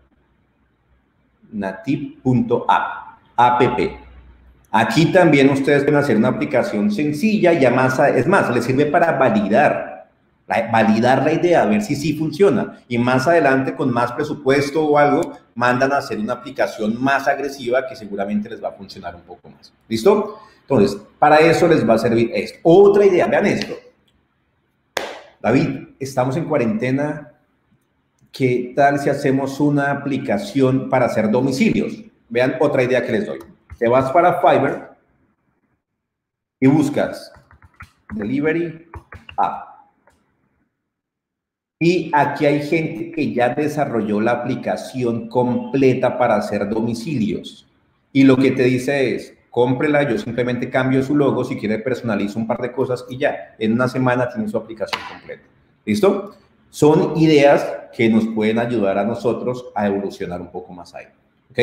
Native.app. App. Aquí también ustedes pueden hacer una aplicación sencilla, ya más, es más, les sirve para validar la idea, a ver si sí funciona. Y más adelante, con más presupuesto o algo, mandan a hacer una aplicación más agresiva que seguramente les va a funcionar un poco más. ¿Listo? Entonces, para eso les va a servir esto. Otra idea, vean esto. David, estamos en cuarentena. ¿Qué tal si hacemos una aplicación para hacer domicilios? Vean otra idea que les doy. Te vas para Fiverr y buscas Delivery App. Y aquí hay gente que ya desarrolló la aplicación completa para hacer domicilios. Y lo que te dice es, cómprela, yo simplemente cambio su logo, si quiere personalizo un par de cosas y ya, en una semana tiene su aplicación completa. ¿Listo? Son ideas que nos pueden ayudar a nosotros a evolucionar un poco más ahí. ¿Ok?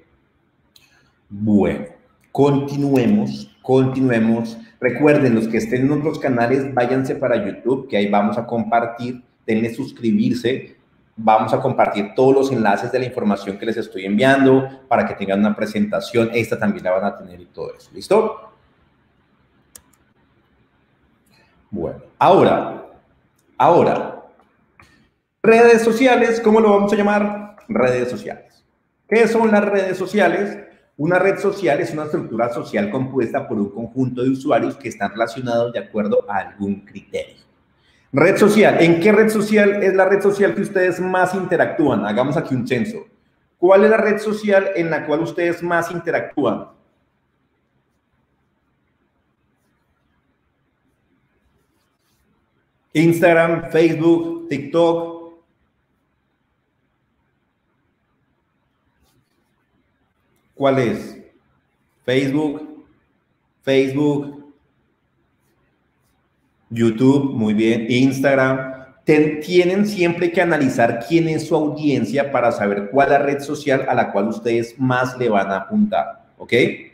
Bueno, continuemos. Recuerden, los que estén en otros canales, váyanse para YouTube, que ahí vamos a compartir. Denle suscribirse. Vamos a compartir todos los enlaces de la información que les estoy enviando para que tengan una presentación. Esta también la van a tener y todo eso. ¿Listo? Bueno, ahora, redes sociales, ¿cómo lo vamos a llamar? Redes sociales. ¿Qué son las redes sociales? Una red social es una estructura social compuesta por un conjunto de usuarios que están relacionados de acuerdo a algún criterio. Red social. ¿En qué red social es la red social que ustedes más interactúan? Hagamos aquí un censo. ¿Cuál es la red social en la cual ustedes más interactúan? Instagram, Facebook, TikTok. ¿Cuál es? Facebook, YouTube, muy bien, Instagram. Tienen siempre que analizar quién es su audiencia para saber cuál es la red social a la cual ustedes más le van a apuntar, ¿ok?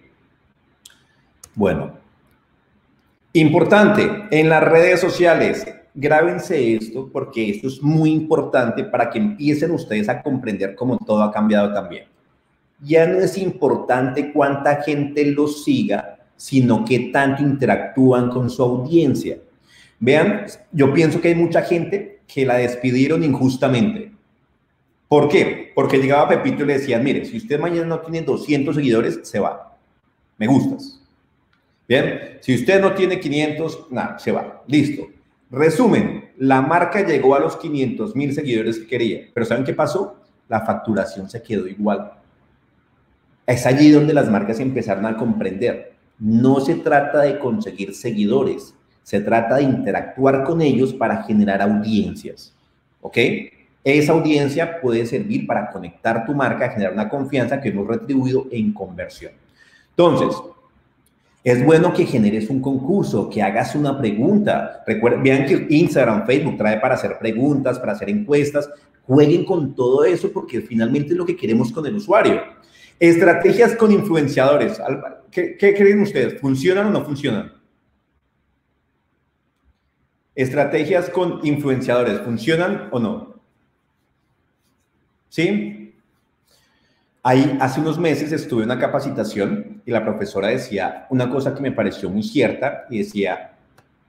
Bueno, importante, en las redes sociales, grábense esto porque esto es muy importante para que empiecen ustedes a comprender cómo todo ha cambiado también. Ya no es importante cuánta gente los siga, sino qué tanto interactúan con su audiencia. Vean, yo pienso que hay mucha gente que la despidieron injustamente. ¿Por qué? Porque llegaba Pepito y le decían, mire, si usted mañana no tiene 200 seguidores, se va. Me gustas. Bien, si usted no tiene 500, nada, se va. Listo. Resumen, la marca llegó a los 500,000 seguidores que quería. Pero ¿saben qué pasó? La facturación se quedó igual. Es allí donde las marcas empezaron a comprender. No se trata de conseguir seguidores, se trata de interactuar con ellos para generar audiencias. ¿Ok? Esa audiencia puede servir para conectar tu marca, generar una confianza que hemos retribuido en conversión. Entonces, es bueno que generes un concurso, que hagas una pregunta. Recuerden, vean que Instagram, Facebook trae para hacer preguntas, para hacer encuestas. Jueguen con todo eso porque finalmente es lo que queremos con el usuario. Estrategias con influenciadores. ¿Qué creen ustedes? ¿Funcionan o no funcionan? Estrategias con influenciadores. ¿Funcionan o no? ¿Sí? Ahí, hace unos meses estuve en una capacitación y la profesora decía una cosa que me pareció muy cierta y decía,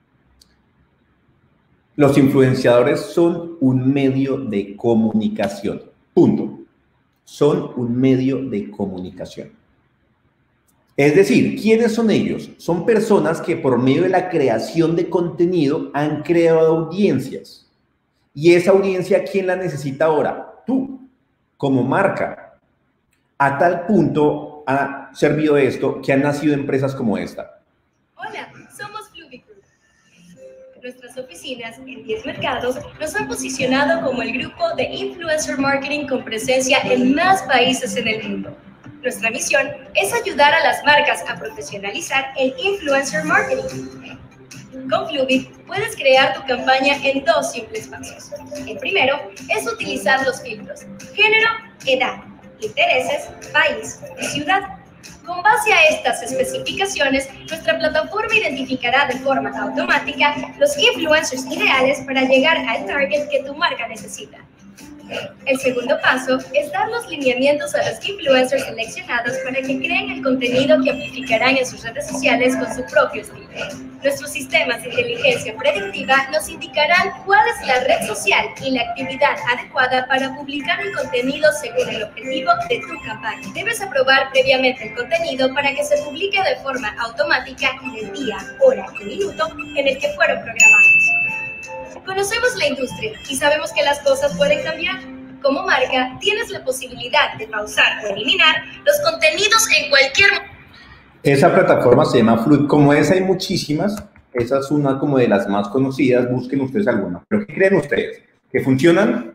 los influenciadores son un medio de comunicación. Punto. Son un medio de comunicación. Es decir, ¿quiénes son ellos? Son personas que por medio de la creación de contenido han creado audiencias. Y esa audiencia, ¿quién la necesita ahora? Tú, como marca. A tal punto ha servido esto que han nacido empresas como esta. Hola, somos Fluvicur. Nuestras oficinas en 10 mercados nos han posicionado como el grupo de influencer marketing con presencia en más países en el mundo. Nuestra misión es ayudar a las marcas a profesionalizar el influencer marketing. Con Fluvic puedes crear tu campaña en 2 simples pasos. El primero es utilizar los filtros: género, edad, intereses, país y ciudad. Con base a estas especificaciones, nuestra plataforma identificará de forma automática los influencers ideales para llegar al target que tu marca necesita. El segundo paso es dar los lineamientos a los influencers seleccionados para que creen el contenido que amplificarán en sus redes sociales con su propio estilo. Nuestros sistemas de inteligencia predictiva nos indicarán cuál es la red social y la actividad adecuada para publicar el contenido según el objetivo de tu campaña. Debes aprobar previamente el contenido para que se publique de forma automática en el día, hora y minuto en el que fueron programados. Conocemos la industria y sabemos que las cosas pueden cambiar. Como marca, tienes la posibilidad de pausar o eliminar los contenidos en cualquier momento. Esa plataforma se llama Fluid. Como esa hay muchísimas, esa es una como de las más conocidas. Busquen ustedes alguna. ¿Pero qué creen ustedes? ¿Que funcionan?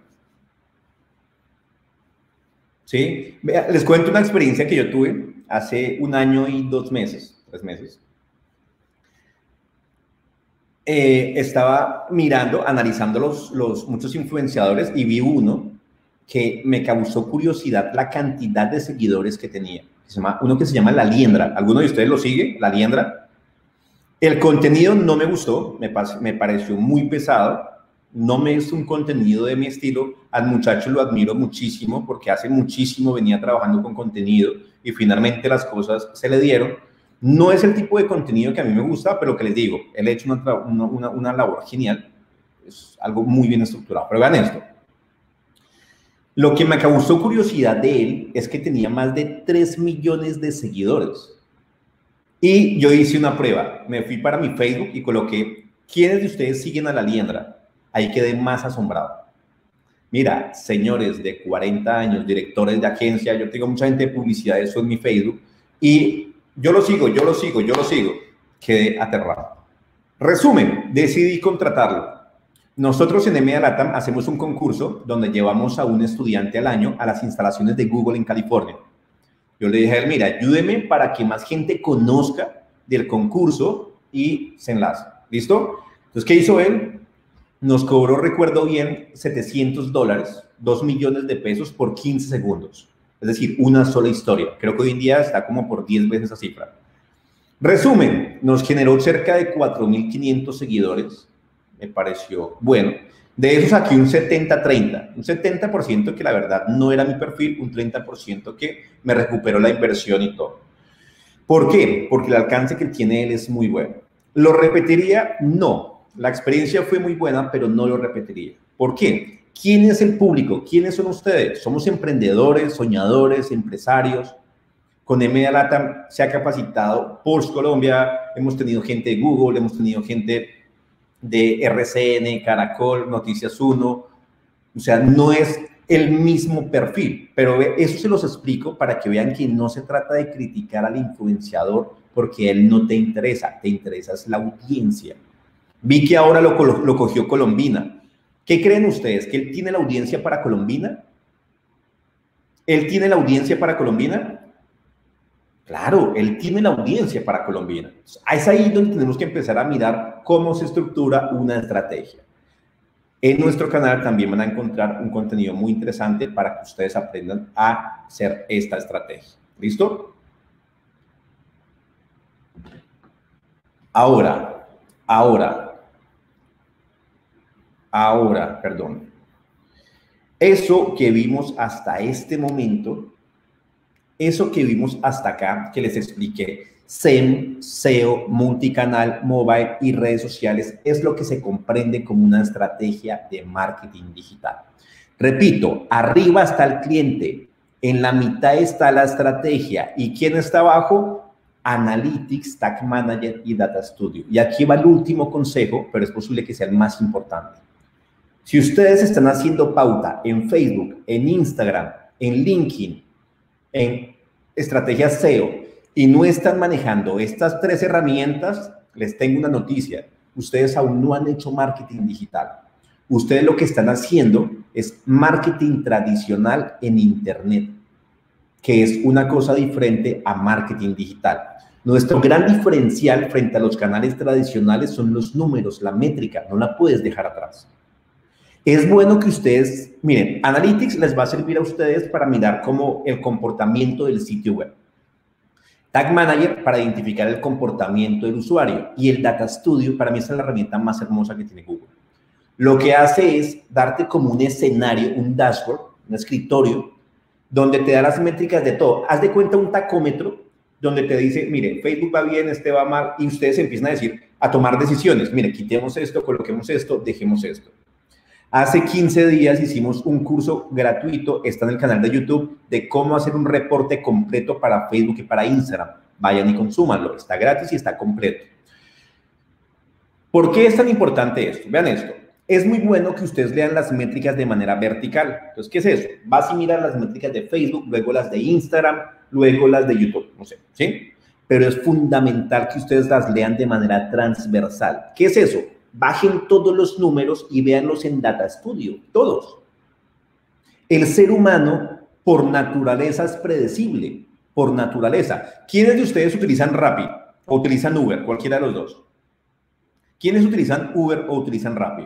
¿Sí? Les cuento una experiencia que yo tuve hace 1 año y 2 meses, 3 meses. estaba mirando, analizando los muchos influenciadores y vi uno que me causó curiosidad la cantidad de seguidores que tenía. Uno que se llama La Liendra. ¿Alguno de ustedes lo sigue? La Liendra. El contenido no me gustó, me pareció muy pesado. No me es un contenido de mi estilo. Al muchacho lo admiro muchísimo porque hace muchísimo venía trabajando con contenido y finalmente las cosas se le dieron. No es el tipo de contenido que a mí me gusta, pero que les digo, él ha hecho una labor genial. Es algo muy bien estructurado. Pero vean esto. Lo que me causó curiosidad de él es que tenía más de 3 millones de seguidores. Y yo hice una prueba. Me fui para mi Facebook y coloqué, ¿quiénes de ustedes siguen a La Liendra? Ahí quedé más asombrado. Mira, señores de 40 años, directores de agencia, yo tengo mucha gente de publicidad, eso en mi Facebook, y yo lo sigo. Quedé aterrado. Resumen, decidí contratarlo. Nosotros en EMEA LATAM hacemos un concurso donde llevamos a un estudiante al año a las instalaciones de Google en California. Yo le dije a él, mira, ayúdeme para que más gente conozca del concurso y se enlace. ¿Listo? Entonces, ¿qué hizo él? Nos cobró, recuerdo bien, $700, 2 millones de pesos por 15 segundos. Es decir, una sola historia. Creo que hoy en día está como por 10 veces esa cifra. Resumen, nos generó cerca de 4.500 seguidores. Me pareció bueno. De eso saqué un 70-30. Un 70% que la verdad no era mi perfil, un 30% que me recuperó la inversión y todo. ¿Por qué? Porque el alcance que tiene él es muy bueno. ¿Lo repetiría? No. La experiencia fue muy buena, pero no lo repetiría. ¿Por qué? ¿Quién es el público? ¿Quiénes son ustedes? Somos emprendedores, soñadores, empresarios. Con EMEA LATAM se ha capacitado Porsche Colombia, hemos tenido gente de Google, hemos tenido gente de RCN, Caracol, Noticias 1. O sea, no es el mismo perfil, pero eso se los explico para que vean que no se trata de criticar al influenciador porque él no te interesa es la audiencia. Vi que ahora lo cogió Colombina. ¿Qué creen ustedes? ¿Que él tiene la audiencia para Colombina? ¿Él tiene la audiencia para Colombina? Claro, él tiene la audiencia para Colombina. Es ahí donde tenemos que empezar a mirar cómo se estructura una estrategia. En nuestro canal también van a encontrar un contenido muy interesante para que ustedes aprendan a hacer esta estrategia. ¿Listo? Ahora, perdón. Eso que vimos hasta este momento, eso que vimos hasta acá, que les expliqué, SEM, SEO, multicanal, mobile y redes sociales, es lo que se comprende como una estrategia de marketing digital. Repito, arriba está el cliente, en la mitad está la estrategia. ¿Y quién está abajo? Analytics, Tag Manager y Data Studio. Y aquí va el último consejo, pero es posible que sea el más importante. Si ustedes están haciendo pauta en Facebook, en Instagram, en LinkedIn, en estrategias SEO y no están manejando estas 3 herramientas, les tengo una noticia. Ustedes aún no han hecho marketing digital. Ustedes lo que están haciendo es marketing tradicional en Internet, que es una cosa diferente a marketing digital. Nuestro gran diferencial frente a los canales tradicionales son los números, la métrica, no la puedes dejar atrás. Es bueno que ustedes, miren, Analytics les va a servir a ustedes para mirar cómo el comportamiento del sitio web. Tag Manager para identificar el comportamiento del usuario y el Data Studio, para mí esta es la herramienta más hermosa que tiene Google. Lo que hace es darte como un escenario, un dashboard, un escritorio, donde te da las métricas de todo. Haz de cuenta un tacómetro donde te dice, mire, Facebook va bien, este va mal, y ustedes empiezan a decir, a tomar decisiones. Mire, quitemos esto, coloquemos esto, dejemos esto. Hace 15 días hicimos un curso gratuito, está en el canal de YouTube, de cómo hacer un reporte completo para Facebook y para Instagram. Vayan y consúmanlo, está gratis y está completo. ¿Por qué es tan importante esto? Vean esto. Es muy bueno que ustedes lean las métricas de manera vertical. Entonces, ¿qué es eso? Vas a mirar las métricas de Facebook, luego las de Instagram, luego las de YouTube, no sé, ¿sí? Pero es fundamental que ustedes las lean de manera transversal. ¿Qué es eso? Bajen todos los números y véanlos en Data Studio, todos. El ser humano, por naturaleza, es predecible, por naturaleza. ¿Quiénes de ustedes utilizan Rappi o utilizan Uber? Cualquiera de los dos. ¿Quiénes utilizan Uber o utilizan Rappi?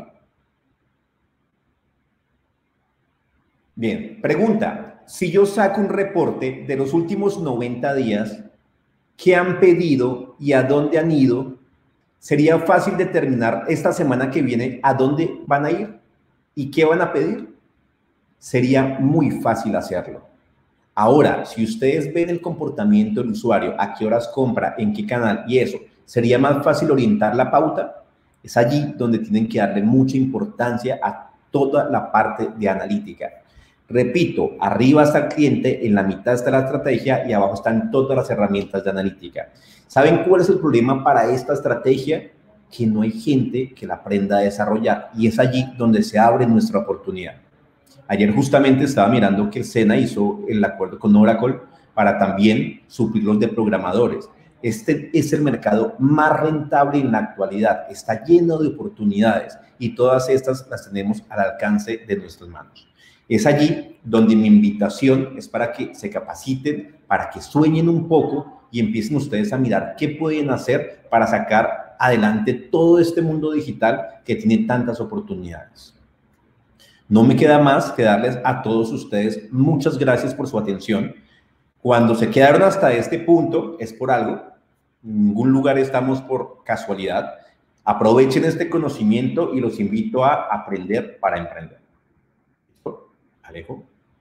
Bien, pregunta. Si yo saco un reporte de los últimos 90 días, ¿qué han pedido y a dónde han ido? Sería fácil determinar esta semana que viene a dónde van a ir y qué van a pedir. Sería muy fácil hacerlo. Ahora, si ustedes ven el comportamiento del usuario, a qué horas compra, en qué canal y eso, ¿sería más fácil orientar la pauta? Es allí donde tienen que darle mucha importancia a toda la parte de analítica. Repito, arriba está el cliente, en la mitad está la estrategia y abajo están todas las herramientas de analítica. ¿Saben cuál es el problema para esta estrategia? Que no hay gente que la aprenda a desarrollar y es allí donde se abre nuestra oportunidad. Ayer justamente estaba mirando que Sena hizo el acuerdo con Oracle para también suplirlos de programadores. Este es el mercado más rentable en la actualidad, está lleno de oportunidades y todas estas las tenemos al alcance de nuestras manos. Es allí donde mi invitación es para que se capaciten, para que sueñen un poco y empiecen ustedes a mirar qué pueden hacer para sacar adelante todo este mundo digital que tiene tantas oportunidades. No me queda más que darles a todos ustedes muchas gracias por su atención. Cuando se quedaron hasta este punto es por algo. En ningún lugar estamos por casualidad. Aprovechen este conocimiento y los invito a aprender para emprender. Alejo.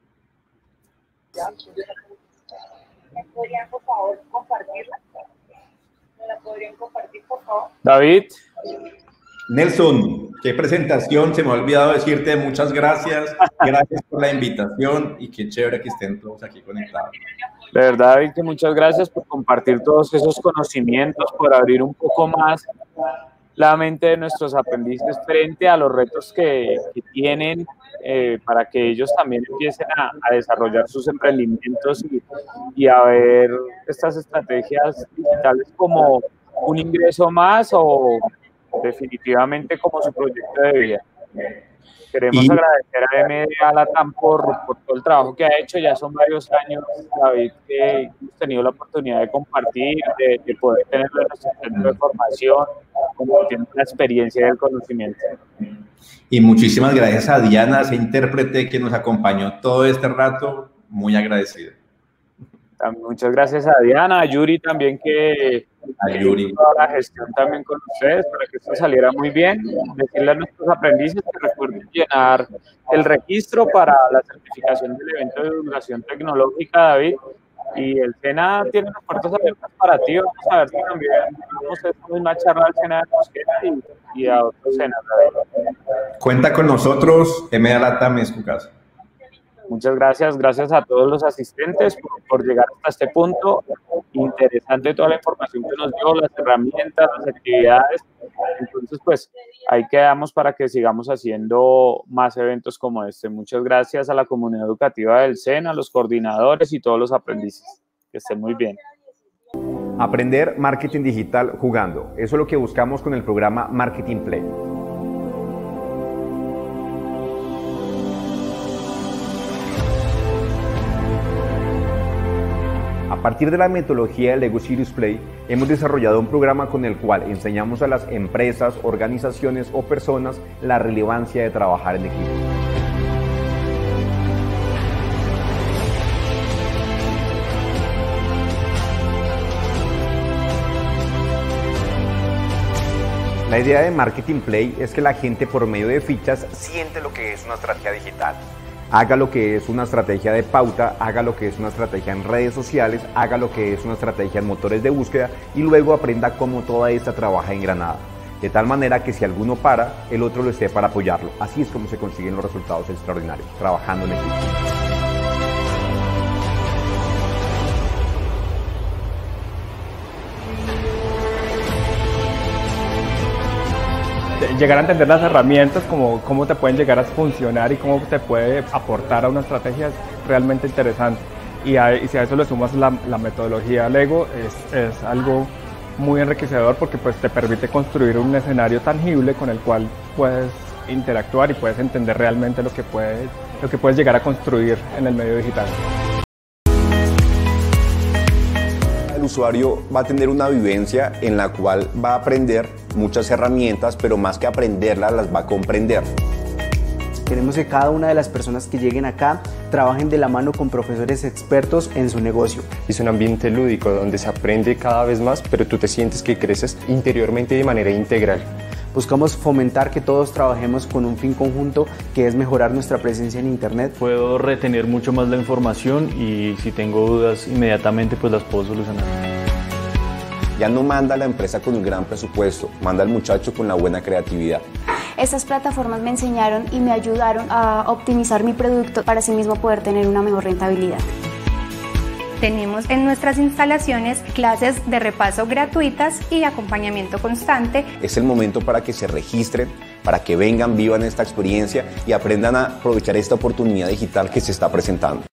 ¿Me podrían, por favor, compartirla? ¿Me la podrían compartir, por favor? David. Nelson, qué presentación. Se me ha olvidado decirte muchas gracias. Gracias por la invitación y qué chévere que estén todos aquí conectados. De verdad, David, que muchas gracias por compartir todos esos conocimientos, por abrir un poco más la mente de nuestros aprendices frente a los retos que tienen para que ellos también empiecen a desarrollar sus emprendimientos y a ver estas estrategias digitales como un ingreso más o definitivamente como su proyecto de vida. Queremos agradecer a MDA Latam por todo el trabajo que ha hecho. Ya son varios años, David, que hemos tenido la oportunidad de compartir, de poder tenerlo en nuestro centro de formación, compartiendo la experiencia y el conocimiento. Y muchísimas gracias a Diana, esa intérprete que nos acompañó todo este rato. Muy agradecido. Muchas gracias a Diana, a Yuri también, que Yuri. toda la gestión también con ustedes para que esto saliera muy bien. Decirle a nuestros aprendices que recuerden llenar el registro para la certificación del evento de divulgación tecnológica, David. Y el SENA tiene las puertas abiertas para ti. Vamos a ver si también vamos a esta misma charla al SENA de Mosquera y a otros SENA, David. Cuenta con nosotros, MDA Latam es tu casa. Muchas gracias, gracias a todos los asistentes por llegar hasta este punto. Interesante toda la información que nos dio, las herramientas, las actividades. Entonces, pues, ahí quedamos para que sigamos haciendo más eventos como este. Muchas gracias a la comunidad educativa del SENA, a los coordinadores y todos los aprendices. Que estén muy bien. Aprender marketing digital jugando. Eso es lo que buscamos con el programa Marketing Play. A partir de la metodología de Lego Serious Play, hemos desarrollado un programa con el cual enseñamos a las empresas, organizaciones o personas la relevancia de trabajar en equipo. La idea de Marketing Play es que la gente por medio de fichas siente lo que es una estrategia digital. Haga lo que es una estrategia de pauta, haga lo que es una estrategia en redes sociales, haga lo que es una estrategia en motores de búsqueda y luego aprenda cómo toda esta trabaja engranada. De tal manera que si alguno para, el otro lo esté para apoyarlo. Así es como se consiguen los resultados extraordinarios, trabajando en equipo. Llegar a entender las herramientas, como cómo te pueden llegar a funcionar y cómo te puede aportar a una estrategia es realmente interesante. Y si a eso le sumas la metodología Lego, es algo muy enriquecedor porque pues, te permite construir un escenario tangible con el cual puedes interactuar y puedes entender realmente lo que puedes llegar a construir en el medio digital. El usuario va a tener una vivencia en la cual va a aprender muchas herramientas, pero más que aprenderlas, las va a comprender. Queremos que cada una de las personas que lleguen acá trabajen de la mano con profesores expertos en su negocio. Es un ambiente lúdico donde se aprende cada vez más, pero tú te sientes que creces interiormente de manera integral. Buscamos fomentar que todos trabajemos con un fin conjunto, que es mejorar nuestra presencia en Internet. Puedo retener mucho más la información y si tengo dudas inmediatamente pues las puedo solucionar. Ya no manda a la empresa con un gran presupuesto, manda al muchacho con la buena creatividad. Estas plataformas me enseñaron y me ayudaron a optimizar mi producto para así mismo poder tener una mejor rentabilidad. Tenemos en nuestras instalaciones clases de repaso gratuitas y acompañamiento constante. Es el momento para que se registren, para que vengan, vivan esta experiencia y aprendan a aprovechar esta oportunidad digital que se está presentando.